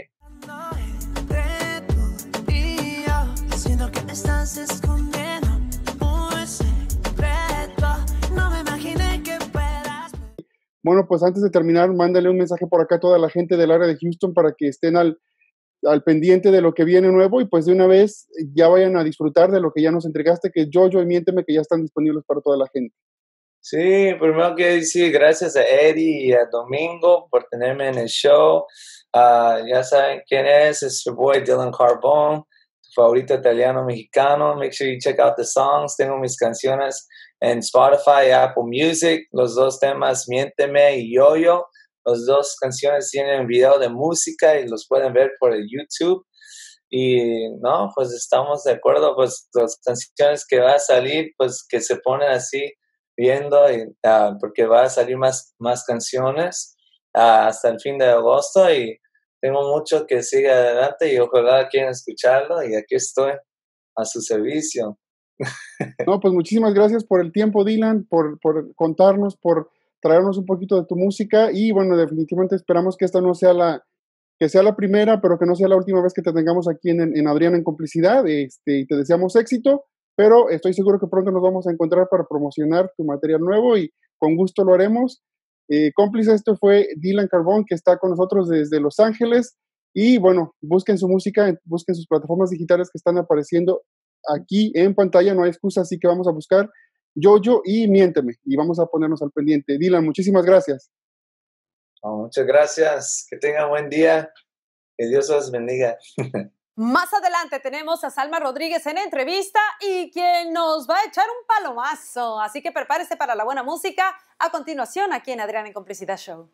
Bueno, pues antes de terminar, mándale un mensaje por acá a toda la gente del área de Houston para que estén al, al pendiente de lo que viene nuevo y pues de una vez ya vayan a disfrutar de lo que ya nos entregaste, que Jojo y Miénteme, que ya están disponibles para toda la gente. Sí, primero que decir gracias a Eddie y a Domingo por tenerme en el show. Uh, ya saben quién es, es su boy Dylan Carbone, tu favorito italiano mexicano. Make sure you check out the songs. Tengo mis canciones en Spotify, Apple Music, los dos temas Miénteme y Yo-Yo. Los dos canciones tienen video de música y los pueden ver por el YouTube. Y no, pues estamos de acuerdo, pues las canciones que va a salir, pues que se ponen así viendo, y, uh, porque va a salir más, más canciones uh, hasta el fin de agosto y tengo mucho que sigue adelante y ojalá quieran escucharlo y aquí estoy a su servicio. No, pues muchísimas gracias por el tiempo, Dylan, por, por contarnos, por traernos un poquito de tu música y bueno, definitivamente esperamos que esta no sea la, que sea la primera, pero que no sea la última vez que te tengamos aquí en, en Adriana en Complicidad, este, y te deseamos éxito, pero estoy seguro que pronto nos vamos a encontrar para promocionar tu material nuevo y con gusto lo haremos. Eh, cómplice, esto fue Dylan Carbón, que está con nosotros desde Los Ángeles, y bueno, busquen su música, busquen sus plataformas digitales que están apareciendo aquí en pantalla, no hay excusa, así que vamos a buscar Yo-Yo y Miénteme, y vamos a ponernos al pendiente. Dylan, muchísimas gracias. Oh, muchas gracias, que tengan buen día, que Dios los bendiga. Más adelante tenemos a Salma Rodríguez en entrevista y quien nos va a echar un palomazo, así que prepárese para la buena música a continuación aquí en Adriana en Complicidad Show.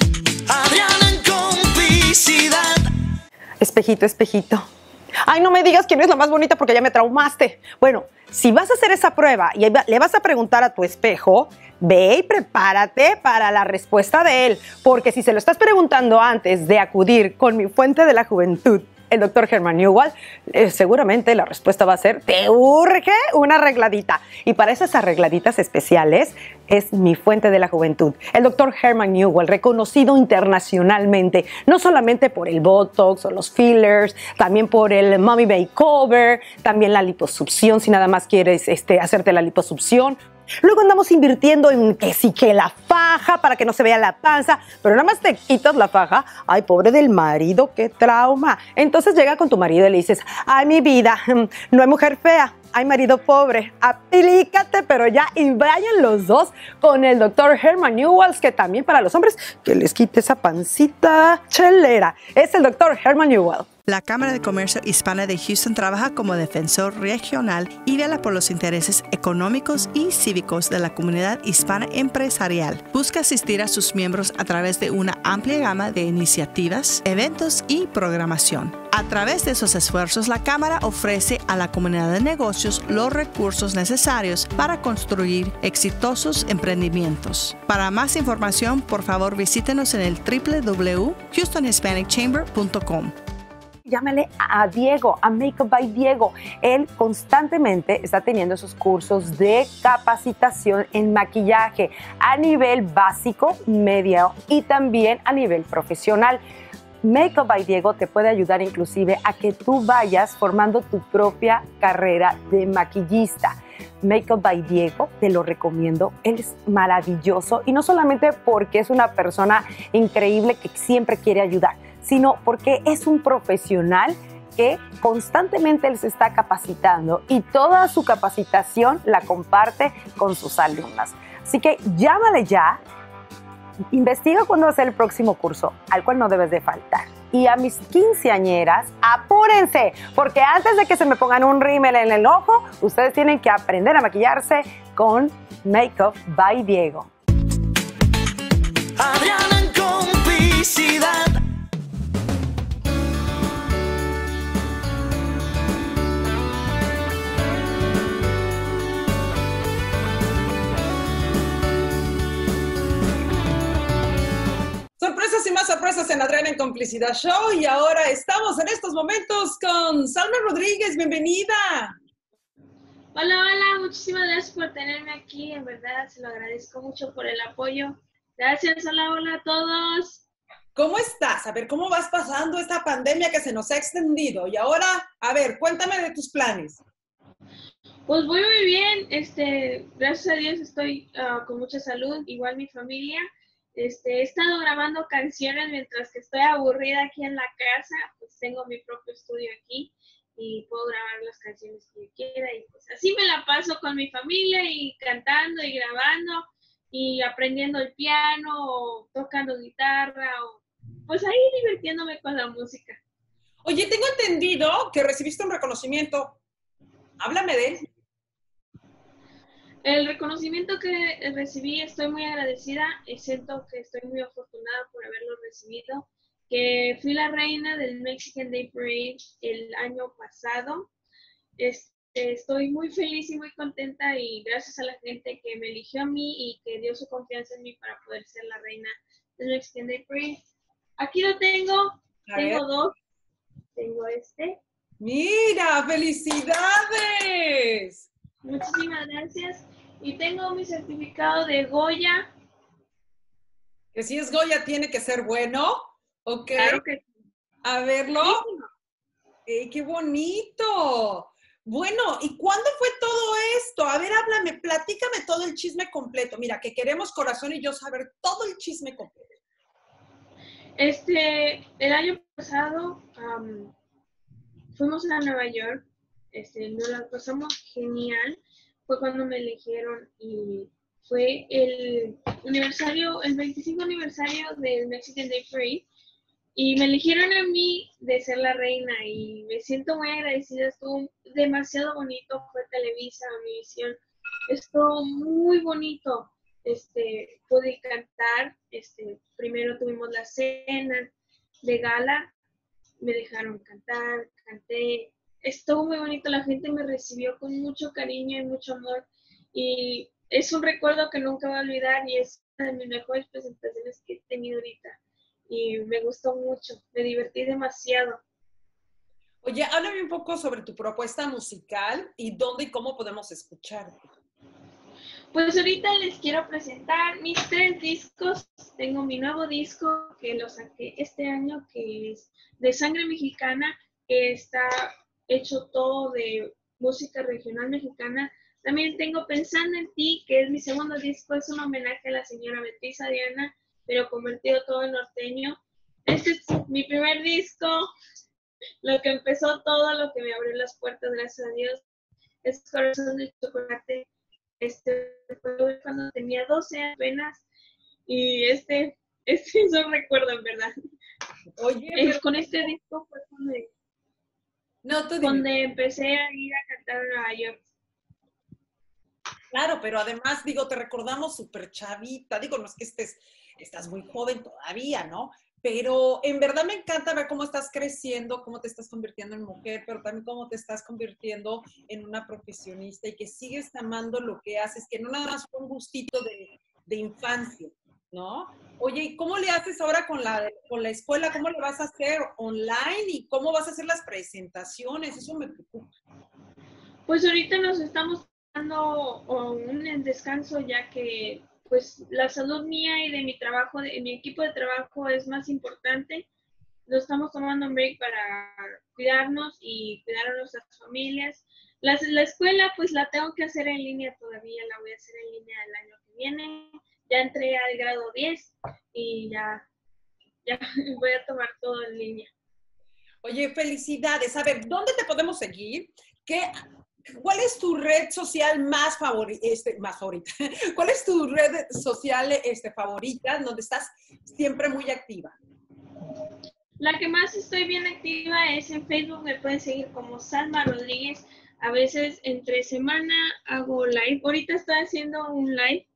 Adriana en Complicidad. Espejito, espejito. Ay, no me digas quién es la más bonita porque ya me traumaste. Bueno, si vas a hacer esa prueba y le vas a preguntar a tu espejo, ve y prepárate para la respuesta de él. Porque si se lo estás preguntando antes de acudir con mi fuente de la juventud, el doctor Herman Newell, eh, seguramente la respuesta va a ser, te urge una arregladita. Y para esas arregladitas especiales es mi fuente de la juventud. El doctor Herman Newell, reconocido internacionalmente, no solamente por el Botox o los fillers, también por el Mommy Makeover, también la liposucción, si nada más quieres este, hacerte la liposucción. Luego andamos invirtiendo en que sí que la faja para que no se vea la panza, pero nada más te quitas la faja. Ay, pobre del marido, qué trauma. Entonces llega con tu marido y le dices, ay, mi vida, no hay mujer fea, hay marido pobre, aplícate, pero ya, y vayan los dos con el doctor Herman Newell, que también para los hombres, que les quite esa pancita chelera. Es el doctor Herman Newell. La Cámara de Comercio Hispana de Houston trabaja como defensor regional y vela por los intereses económicos y cívicos de la comunidad hispana empresarial. Busca asistir a sus miembros a través de una amplia gama de iniciativas, eventos y programación. A través de esos esfuerzos, la Cámara ofrece a la comunidad de negocios los recursos necesarios para construir exitosos emprendimientos. Para más información, por favor, visítenos en el doble u doble u doble u punto houston hispanic chamber punto com. Llámale a Diego, a Makeup by Diego. Él constantemente está teniendo esos cursos de capacitación en maquillaje a nivel básico, medio y también a nivel profesional. Makeup by Diego te puede ayudar inclusive a que tú vayas formando tu propia carrera de maquillista. Makeup by Diego, te lo recomiendo, él es maravilloso y no solamente porque es una persona increíble que siempre quiere ayudar, sino porque es un profesional que constantemente él se está capacitando y toda su capacitación la comparte con sus alumnas. Así que llámale ya, investiga cuándo va a ser el próximo curso, al cual no debes de faltar. Y a mis quinceañeras, apúrense, porque antes de que se me pongan un rímel en el ojo, ustedes tienen que aprender a maquillarse con Makeup by Diego. Adriana en Complicidad. Sorpresas y más sorpresas en Adriana en Complicidad Show, y ahora estamos en estos momentos con Salma Rodríguez. Bienvenida. Hola, hola, muchísimas gracias por tenerme aquí, en verdad se lo agradezco mucho por el apoyo. Gracias, hola, hola a todos. ¿Cómo estás? A ver, ¿cómo vas pasando esta pandemia que se nos ha extendido? Y ahora, a ver, cuéntame de tus planes. Pues voy muy bien, este, gracias a Dios estoy uh, con mucha salud, igual mi familia. Este, he estado grabando canciones mientras que estoy aburrida aquí en la casa, pues tengo mi propio estudio aquí y puedo grabar las canciones que yo quiera y pues así me la paso con mi familia y cantando y grabando y aprendiendo el piano o tocando guitarra o pues ahí divirtiéndome con la música. Oye, tengo entendido que recibiste un reconocimiento. Háblame de él. El reconocimiento que recibí, estoy muy agradecida y siento que estoy muy afortunada por haberlo recibido, que fui la reina del Mexican Day Parade el año pasado. Este, estoy muy feliz y muy contenta y gracias a la gente que me eligió a mí y que dio su confianza en mí para poder ser la reina del Mexican Day Parade. Aquí lo tengo, a tengo ver. dos, tengo este. Mira, felicidades. Muchísimas gracias. Y tengo mi certificado de Goya. Que si es Goya tiene que ser bueno. Ok. Claro que sí. A verlo. Eh, ¡Qué bonito! Bueno, ¿y cuándo fue todo esto? A ver, háblame, platícame todo el chisme completo. Mira, que queremos Corazón y yo saber todo el chisme completo. Este, el año pasado um, fuimos a Nueva York, este, nos la pasamos genial. Fue cuando me eligieron y fue el aniversario, el veinticinco aniversario del Mexican Day Parade. Y me eligieron a mí de ser la reina y me siento muy agradecida. Estuvo demasiado bonito, fue Televisa, Univisión. Estuvo muy bonito. Este, pude cantar. Este, primero tuvimos la cena de gala. Me dejaron cantar, canté. Estuvo muy bonito. La gente me recibió con mucho cariño y mucho amor. Y es un recuerdo que nunca voy a olvidar y es una de mis mejores presentaciones que he tenido ahorita. Y me gustó mucho, me divertí demasiado. Oye, háblame un poco sobre tu propuesta musical y dónde y cómo podemos escucharte. Pues ahorita les quiero presentar mis tres discos. Tengo mi nuevo disco que lo saqué este año, que es de Sangre Mexicana, que está hecho todo de música regional mexicana. También tengo Pensando en Ti, que es mi segundo disco, es un homenaje a la señora Beatriz Adriana, pero convertido todo en norteño. Este es mi primer disco, lo que empezó todo, lo que me abrió las puertas, gracias a Dios, es Corazón de Chocolate. Este fue cuando tenía doce apenas, y este, este es un recuerdo, en verdad. Oye, es, pero... con este disco fue cuando, no, tú cuando empecé a ir a cantar a Nueva York. Claro, pero además, digo, te recordamos súper chavita. Digo, no es que estés, estás muy joven todavía, ¿no? Pero en verdad me encanta ver cómo estás creciendo, cómo te estás convirtiendo en mujer, pero también cómo te estás convirtiendo en una profesionista y que sigues amando lo que haces, que no nada más fue un gustito de, de infancia, ¿no? Oye, ¿y cómo le haces ahora con la, con la escuela? ¿Cómo le vas a hacer online? ¿Y cómo vas a hacer las presentaciones? Eso me preocupa. Pues ahorita nos estamos dando un descanso, ya que pues la salud mía y de mi trabajo, de mi equipo de trabajo es más importante. Lo estamos tomando un break para cuidarnos y cuidar a nuestras familias. La, la escuela pues la tengo que hacer en línea todavía, la voy a hacer en línea el año que viene. Ya entré al grado diez y ya, ya voy a tomar todo en línea. Oye, felicidades. A ver, ¿dónde te podemos seguir? ¿Qué... ¿Cuál es tu red social más favorita? Este, más favorita. ¿Cuál es tu red social este, favorita donde estás siempre muy activa? La que más estoy bien activa es en Facebook. Me pueden seguir como Salma Rodríguez. A veces entre semana hago live. Ahorita estoy haciendo un live.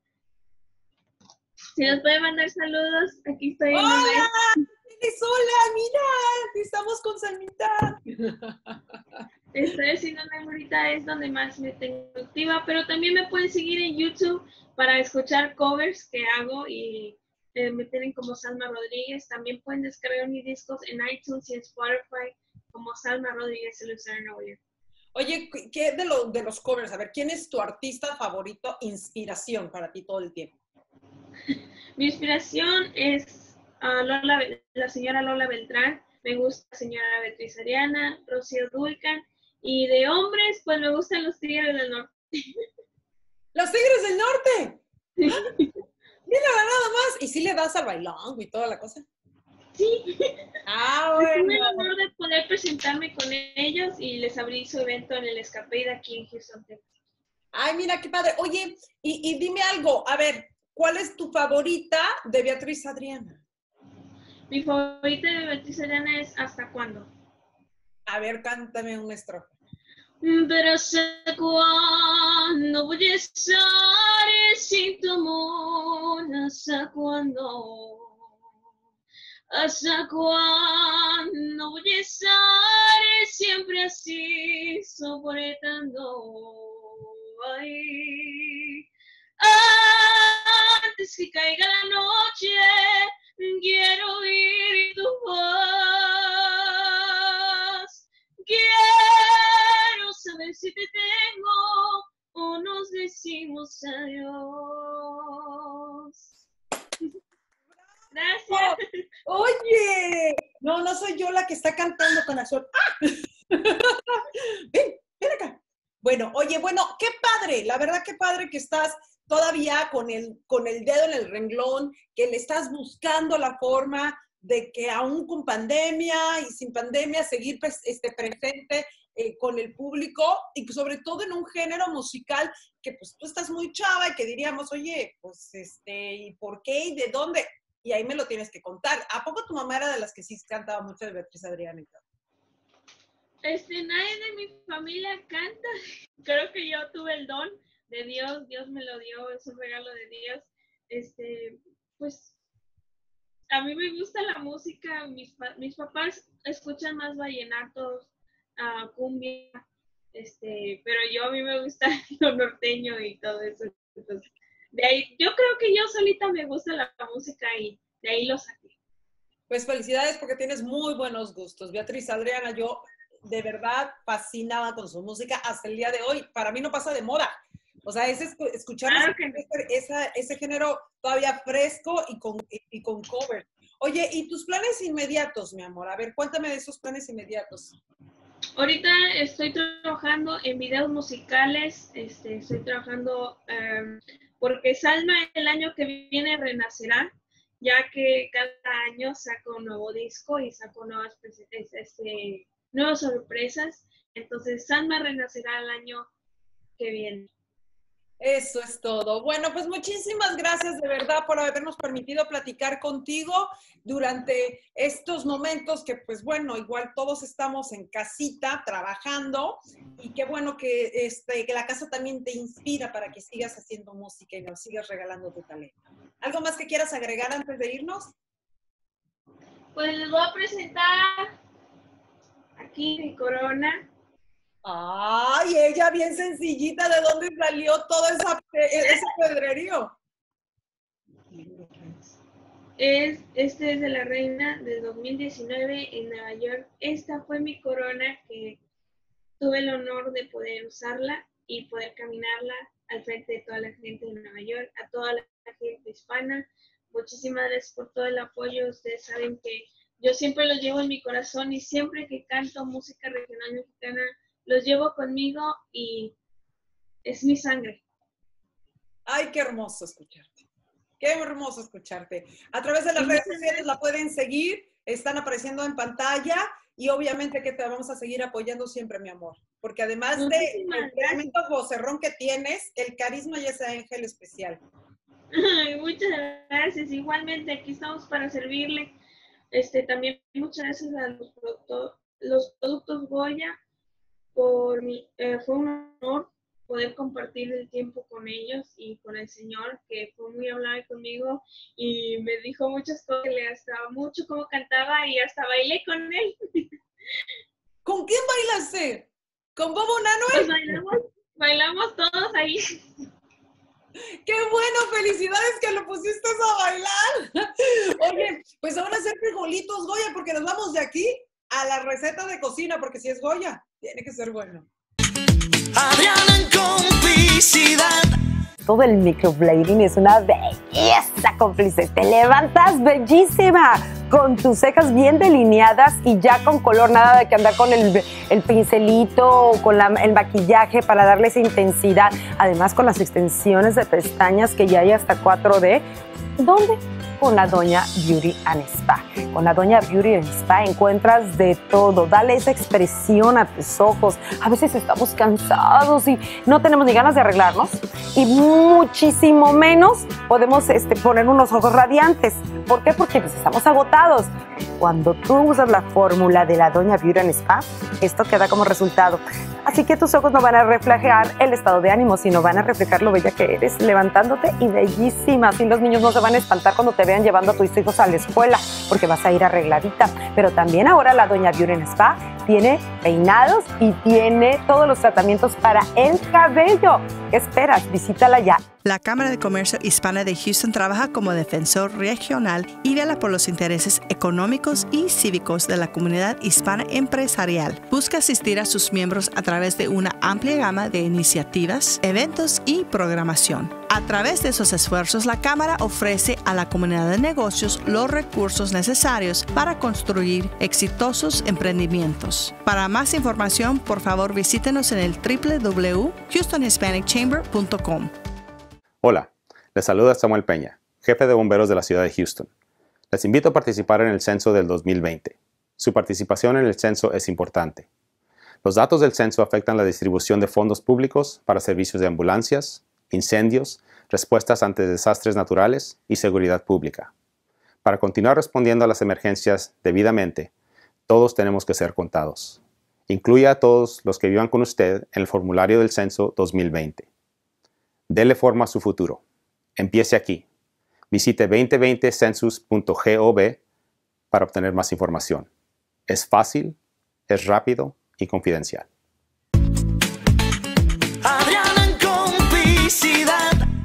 Si nos pueden mandar saludos, aquí estoy en ¡Hola! un live. ¡Hola! ¡Mira! Estamos con Salmita. Estoy haciendo una ahorita, es donde más me tengo activa, pero también me pueden seguir en YouTube para escuchar covers que hago y eh, me tienen como Salma Rodríguez. También pueden descargar mis discos en iTunes y en Spotify como Salma Rodríguez, el usuario Nuevo York. Oye, ¿qué de, lo, de los covers? A ver, ¿quién es tu artista favorito, inspiración para ti todo el tiempo? Mi inspiración es uh, Lola, la señora Lola Beltrán. Me gusta la señora Beatriz Adriana, Rocío Dúrcal. Y de hombres, pues me gustan los Tigres del Norte. ¿Los Tigres del Norte? Mira, nada más. ¿Y si le das al bailón y toda la cosa? Sí. Ah, bueno. Tuve el honor de poder presentarme con ellos y les abrí su evento en el Escapade aquí en Houston, Texas. Ay, mira, qué padre. Oye, y, y dime algo. A ver, ¿cuál es tu favorita de Beatriz Adriana? Mi favorita de Beatriz Adriana es ¿Hasta cuándo? A ver, cántame una estrofa. Pero ¿hasta cuándo voy a estar sin tu amor? ¿Hasta cuándo? ¿Hasta cuándo voy a estar siempre así, soportando? Ay, antes que caiga la noche, quiero oír tu voz. Quiero saber si te tengo o servimos a Dios. Gracias. Oh, oye, no, no soy yo la que está cantando con azul. ¡Ah! Ven, ven acá. Bueno, oye, bueno, qué padre, la verdad qué padre que estás todavía con el, con el dedo en el renglón, que le estás buscando la forma de que aún con pandemia y sin pandemia seguir pues, este, presente eh, con el público y sobre todo en un género musical que pues tú estás muy chava y que diríamos, oye, pues este, ¿y por qué y de dónde? Y ahí me lo tienes que contar. ¿A poco tu mamá era de las que sí cantaba mucho de Beatriz Adriana y todo? Este, nadie de mi familia canta. Creo que yo tuve el don de Dios, Dios me lo dio, es un regalo de Dios. Este, pues, a mí me gusta la música, mis, mis papás escuchan más vallenatos, uh, cumbia, este, pero yo a mí me gusta lo norteño y todo eso. Entonces, de ahí, yo creo que yo solita me gusta la, la música y de ahí lo saqué. Pues felicidades porque tienes muy buenos gustos. Beatriz Adriana, yo de verdad fascinada con su música hasta el día de hoy. Para mí no pasa de moda. O sea, es escuchar claro ese, ese, ese género todavía fresco y con, y, y con cover. Oye, ¿y tus planes inmediatos, mi amor? A ver, cuéntame de esos planes inmediatos. Ahorita estoy trabajando en videos musicales, este, estoy trabajando um, porque Salma el año que viene renacerá, ya que cada año saco un nuevo disco y saco nuevas, este, nuevas sorpresas. Entonces, Salma renacerá el año que viene. Eso es todo. Bueno, pues muchísimas gracias de verdad por habernos permitido platicar contigo durante estos momentos que, pues bueno, igual todos estamos en casita trabajando y qué bueno que, este, que la casa también te inspira para que sigas haciendo música y nos sigas regalando tu talento. ¿Algo más que quieras agregar antes de irnos? Pues les voy a presentar aquí mi corona. Ay, ella bien sencillita, ¿de dónde salió todo esa, ese pedrerío? Es, este es de la reina de dos mil diecinueve en Nueva York. Esta fue mi corona que tuve el honor de poder usarla y poder caminarla al frente de toda la gente de Nueva York, a toda la gente hispana. Muchísimas gracias por todo el apoyo. Ustedes saben que yo siempre los llevo en mi corazón y siempre que canto música regional mexicana, los llevo conmigo y es mi sangre. Ay, qué hermoso escucharte. Qué hermoso escucharte. A través de las redes sociales la pueden seguir, están apareciendo en pantalla y obviamente que te vamos a seguir apoyando siempre, mi amor. Porque además de el tremendo vocerrón que tienes, el carisma y ese ángel especial. Ay, muchas gracias. Igualmente aquí estamos para servirle. Este, también muchas gracias a los productos, los productos Goya. Por mi, eh, fue un honor poder compartir el tiempo con ellos y con el Señor, que fue muy amable conmigo y me dijo muchas cosas, le gustaba mucho cómo cantaba y hasta bailé con él. ¿Con quién bailaste? ¿Con Bobo Nanuel? Pues bailamos, bailamos todos ahí. ¡Qué bueno! ¡Felicidades que lo pusiste a bailar! Oye, pues ahora hacer frijolitos Goya, porque nos vamos de aquí a la receta de cocina, porque si es Goya, tiene que ser bueno. Adriana en complicidad. Todo el microblading es una belleza, cómplices. Te levantas bellísima, con tus cejas bien delineadas y ya con color, nada de que andar con el, el pincelito o con la, el maquillaje para darle esa intensidad. Además, con las extensiones de pestañas que ya hay hasta cuatro D. ¿Dónde? Con la Doña Beauty and Spa. Con la Doña Beauty and Spa encuentras de todo. Dale esa expresión a tus ojos. A veces estamos cansados y no tenemos ni ganas de arreglarnos. Y muchísimo menos podemos este, poner unos ojos radiantes. ¿Por qué? Porque pues, estamos agotados. Cuando tú usas la fórmula de la Doña Beauty and Spa, esto queda como resultado. Así que tus ojos no van a reflejar el estado de ánimo, sino van a reflejar lo bella que eres, levantándote y bellísima. Así los niños no se van a espantar cuando te vean llevando a tus hijos a la escuela, porque vas a ir arregladita. Pero también ahora la Doña Beauty and Spa tiene peinados y tiene todos los tratamientos para el cabello. ¿Qué esperas? Visítala ya. La Cámara de Comercio Hispana de Houston trabaja como defensor regional y vela por los intereses económicos y cívicos de la comunidad hispana empresarial. Busca asistir a sus miembros a través de una amplia gama de iniciativas, eventos y programación. A través de esos esfuerzos, la Cámara ofrece a la comunidad de negocios los recursos necesarios para construir exitosos emprendimientos. Para más información, por favor, visítenos en el doble u doble u doble u punto houston hispanic chamber punto com. Hola, les saluda Samuel Peña, jefe de bomberos de la ciudad de Houston. Les invito a participar en el censo del dos mil veinte. Su participación en el censo es importante. Los datos del censo afectan la distribución de fondos públicos para servicios de ambulancias, incendios, respuestas ante desastres naturales y seguridad pública. Para continuar respondiendo a las emergencias debidamente, todos tenemos que ser contados. Incluya a todos los que vivan con usted en el formulario del censo dos mil veinte. Dele forma a su futuro. Empiece aquí. Visite veinte veinte census punto gov para obtener más información. Es fácil, es rápido y confidencial. Adriana en complicidad.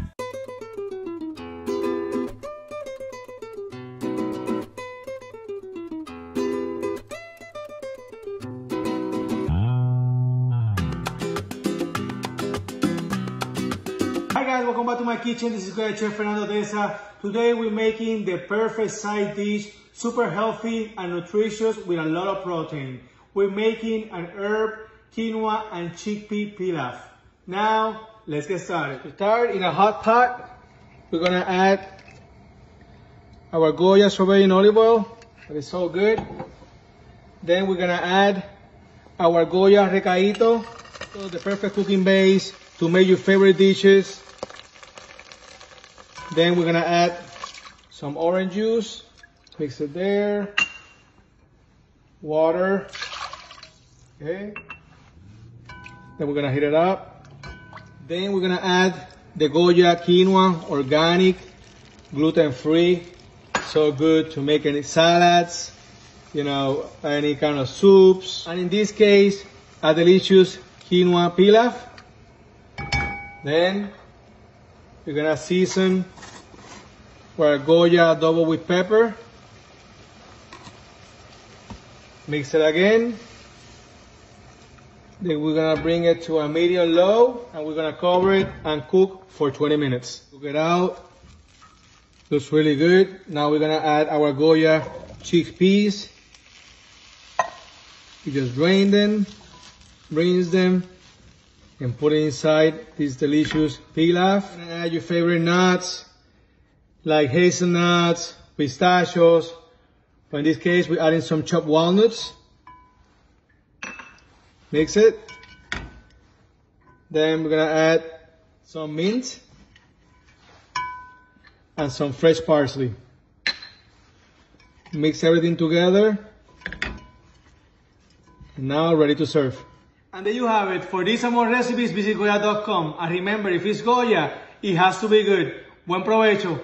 Hi guys, welcome back to my kitchen. This is Goya Chef Fernando Deza. Today we're making the perfect side dish, super healthy and nutritious with a lot of protein. We're making an herb, quinoa and chickpea pilaf. Now, let's get started. To start, in a hot pot, we're gonna add our Goya strawberry and olive oil. That is so good. Then we're gonna add our Goya recaito, so the perfect cooking base to make your favorite dishes. Then we're gonna add some orange juice, mix it there, water, okay. Then we're gonna heat it up. Then we're gonna add the Goya quinoa, organic, gluten-free, so good to make any salads, you know, any kind of soups. And in this case, a delicious quinoa pilaf. Then we're gonna season our Goya double with pepper. Mix it again. Then we're gonna bring it to a medium low and we're gonna cover it and cook for twenty minutes. Cook it out. Looks really good. Now we're gonna add our Goya chickpeas. You just drain them, rinse them, and put it inside this delicious pilaf. And add your favorite nuts, like hazelnuts, pistachios. But in this case, we're adding some chopped walnuts. Mix it. Then we're gonna add some mint and some fresh parsley. Mix everything together. And now ready to serve. And there you have it. For these and more recipes, visit Goya dot com. And remember, if it's Goya, it has to be good. Buen provecho.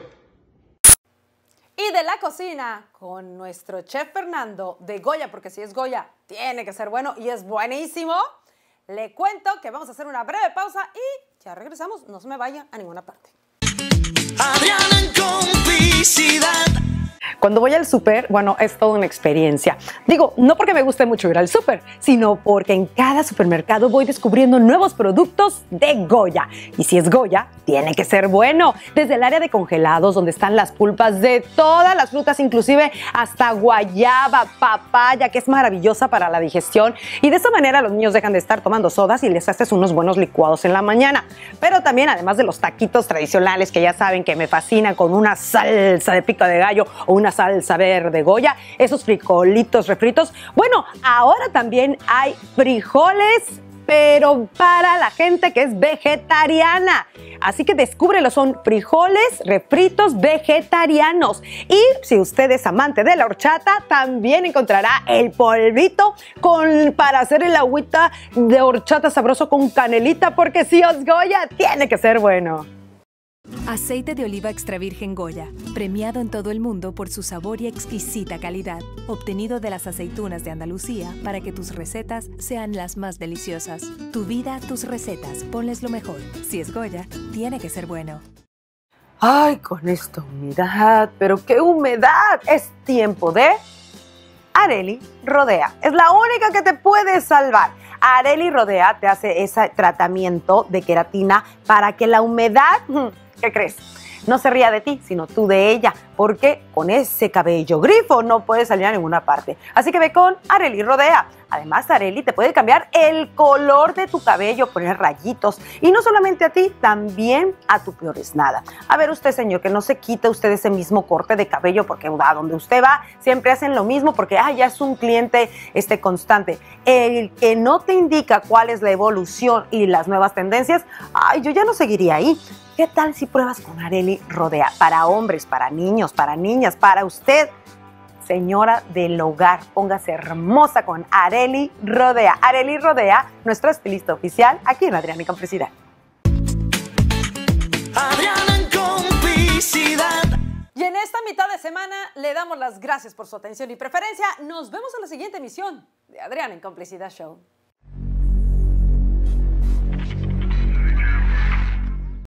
Y de la cocina con nuestro chef Fernando de Goya, porque si es Goya, tiene que ser bueno y es buenísimo. Le cuento que vamos a hacer una breve pausa y ya regresamos. No se me vaya a ninguna parte. Adriana en complicidad. Cuando voy al súper, bueno, es toda una experiencia. Digo, no porque me guste mucho ir al súper, sino porque en cada supermercado voy descubriendo nuevos productos de Goya. Y si es Goya, tiene que ser bueno. Desde el área de congelados, donde están las pulpas de todas las frutas, inclusive hasta guayaba, papaya, que es maravillosa para la digestión. Y de esa manera los niños dejan de estar tomando sodas y les haces unos buenos licuados en la mañana. Pero también, además de los taquitos tradicionales, que ya saben que me fascinan, con una salsa de pico de gallo o una salsa verde Goya, esos frijolitos refritos. Bueno, ahora también hay frijoles, pero para la gente que es vegetariana. Así que descúbrelo, son frijoles refritos vegetarianos. Y si usted es amante de la horchata, también encontrará el polvito con, para hacer el agüita de horchata sabroso con canelita, porque si es Goya, tiene que ser bueno. Aceite de oliva extra virgen Goya, premiado en todo el mundo por su sabor y exquisita calidad, obtenido de las aceitunas de Andalucía para que tus recetas sean las más deliciosas. Tu vida, tus recetas, ponles lo mejor. Si es Goya, tiene que ser bueno. Ay, con esta humedad, pero qué humedad. Es tiempo de Arely Rodea. Es la única que te puede salvar. Arely Rodea te hace ese tratamiento de queratina para que la humedad, ¿qué crees? No se ría de ti, sino tú de ella, porque con ese cabello grifo no puedes salir a ninguna parte. Así que ve con Arely Rodea. Además, Arely te puede cambiar el color de tu cabello, poner rayitos. Y no solamente a ti, también a tu peores nada. A ver usted, señor, que no se quita usted ese mismo corte de cabello, porque a donde usted va siempre hacen lo mismo, porque ah, ya es un cliente este, constante. El que no te indica cuál es la evolución y las nuevas tendencias, ay, yo ya no seguiría ahí. ¿Qué tal si pruebas con Arely Rodea? Para hombres, para niños, para niñas, para usted, señora del hogar. Póngase hermosa con Arely Rodea. Arely Rodea, nuestro estilista oficial, aquí en Adriana y Complicidad. Adriana en Complicidad. Y en esta mitad de semana le damos las gracias por su atención y preferencia. Nos vemos en la siguiente emisión de Adriana en Complicidad Show.